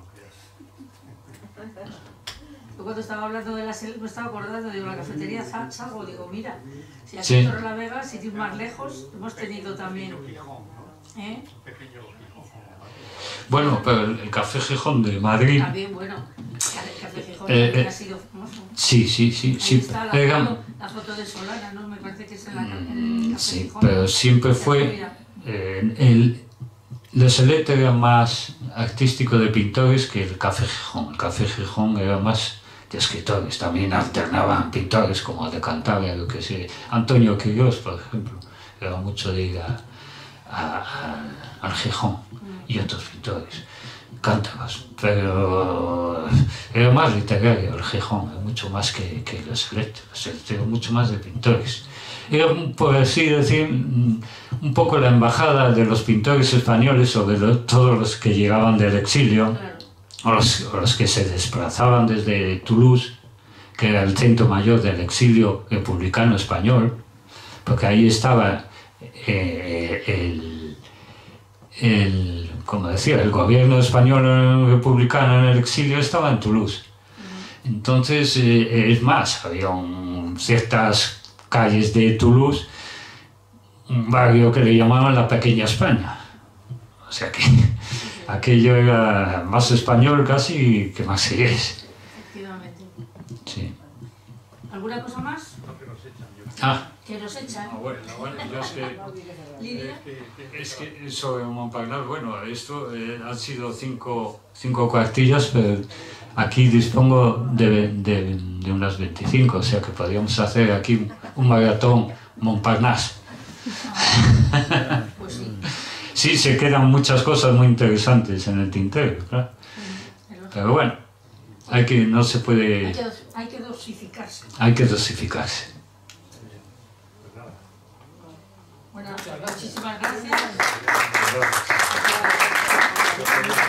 no creas. Yo cuando estaba hablando de la select me estaba acordando, digo, la cafetería Sago, digo, mira, si aquí Sí. en Torrelavega, si ir más lejos, hemos tenido también... Gijón, ¿no? ¿eh? Un pequeño Gijón. Bueno, pero el, el Café Gijón de Madrid... También, bueno, el Café Gijón Eh, también eh, ha sido famoso. Sí, sí, sí. Ahí sí. está la, Era- foto, la foto de Solana, ¿no? Me parece que es en la en el Café Sí, Gijón. pero siempre fue... eh, el, la Select era más artístico de pintores que el Café Gijón. El Café Gijón era más de escritores. También alternaban pintores como de Cantabria, lo que sé. Antonio Quirós, por ejemplo, era mucho de ir a, a- a- al Gijón y otros pintores. Cántabros, pero era más literario el Gijón, mucho más que, que la Select. La Select era mucho más de pintores. Era, por así decir, un poco la embajada de los pintores españoles o de lo- todos los que llegaban del exilio, Claro. o los, o los que se desplazaban desde Toulouse, que era el centro mayor del exilio republicano español, porque ahí estaba eh, el, el, como decía, el gobierno español republicano en el exilio estaba en Toulouse. Entonces, eh, es más, había un- ciertas calles de Toulouse, un barrio que le llamaban la Pequeña España. O sea que aquello era más español casi que marsellés. Efectivamente. Sí. ¿Alguna cosa más? No, que nos echan, yo creo. Ah, Que nos echan. bueno, bueno, yo es que... Lidia. Es que sobre Montparnasse, bueno, esto eh, han sido cinco, cinco cuartillas, pero aquí dispongo de, de, de unas veinticinco, o sea que podríamos hacer aquí un maratón Montparnasse. Pues sí. Sí, se quedan muchas cosas muy interesantes en el tintero, claro. Pero bueno, hay que, no se Hay puede, que, dos- hay que dosificarse. hay que dosificarse. Bueno, muchísimas gracias.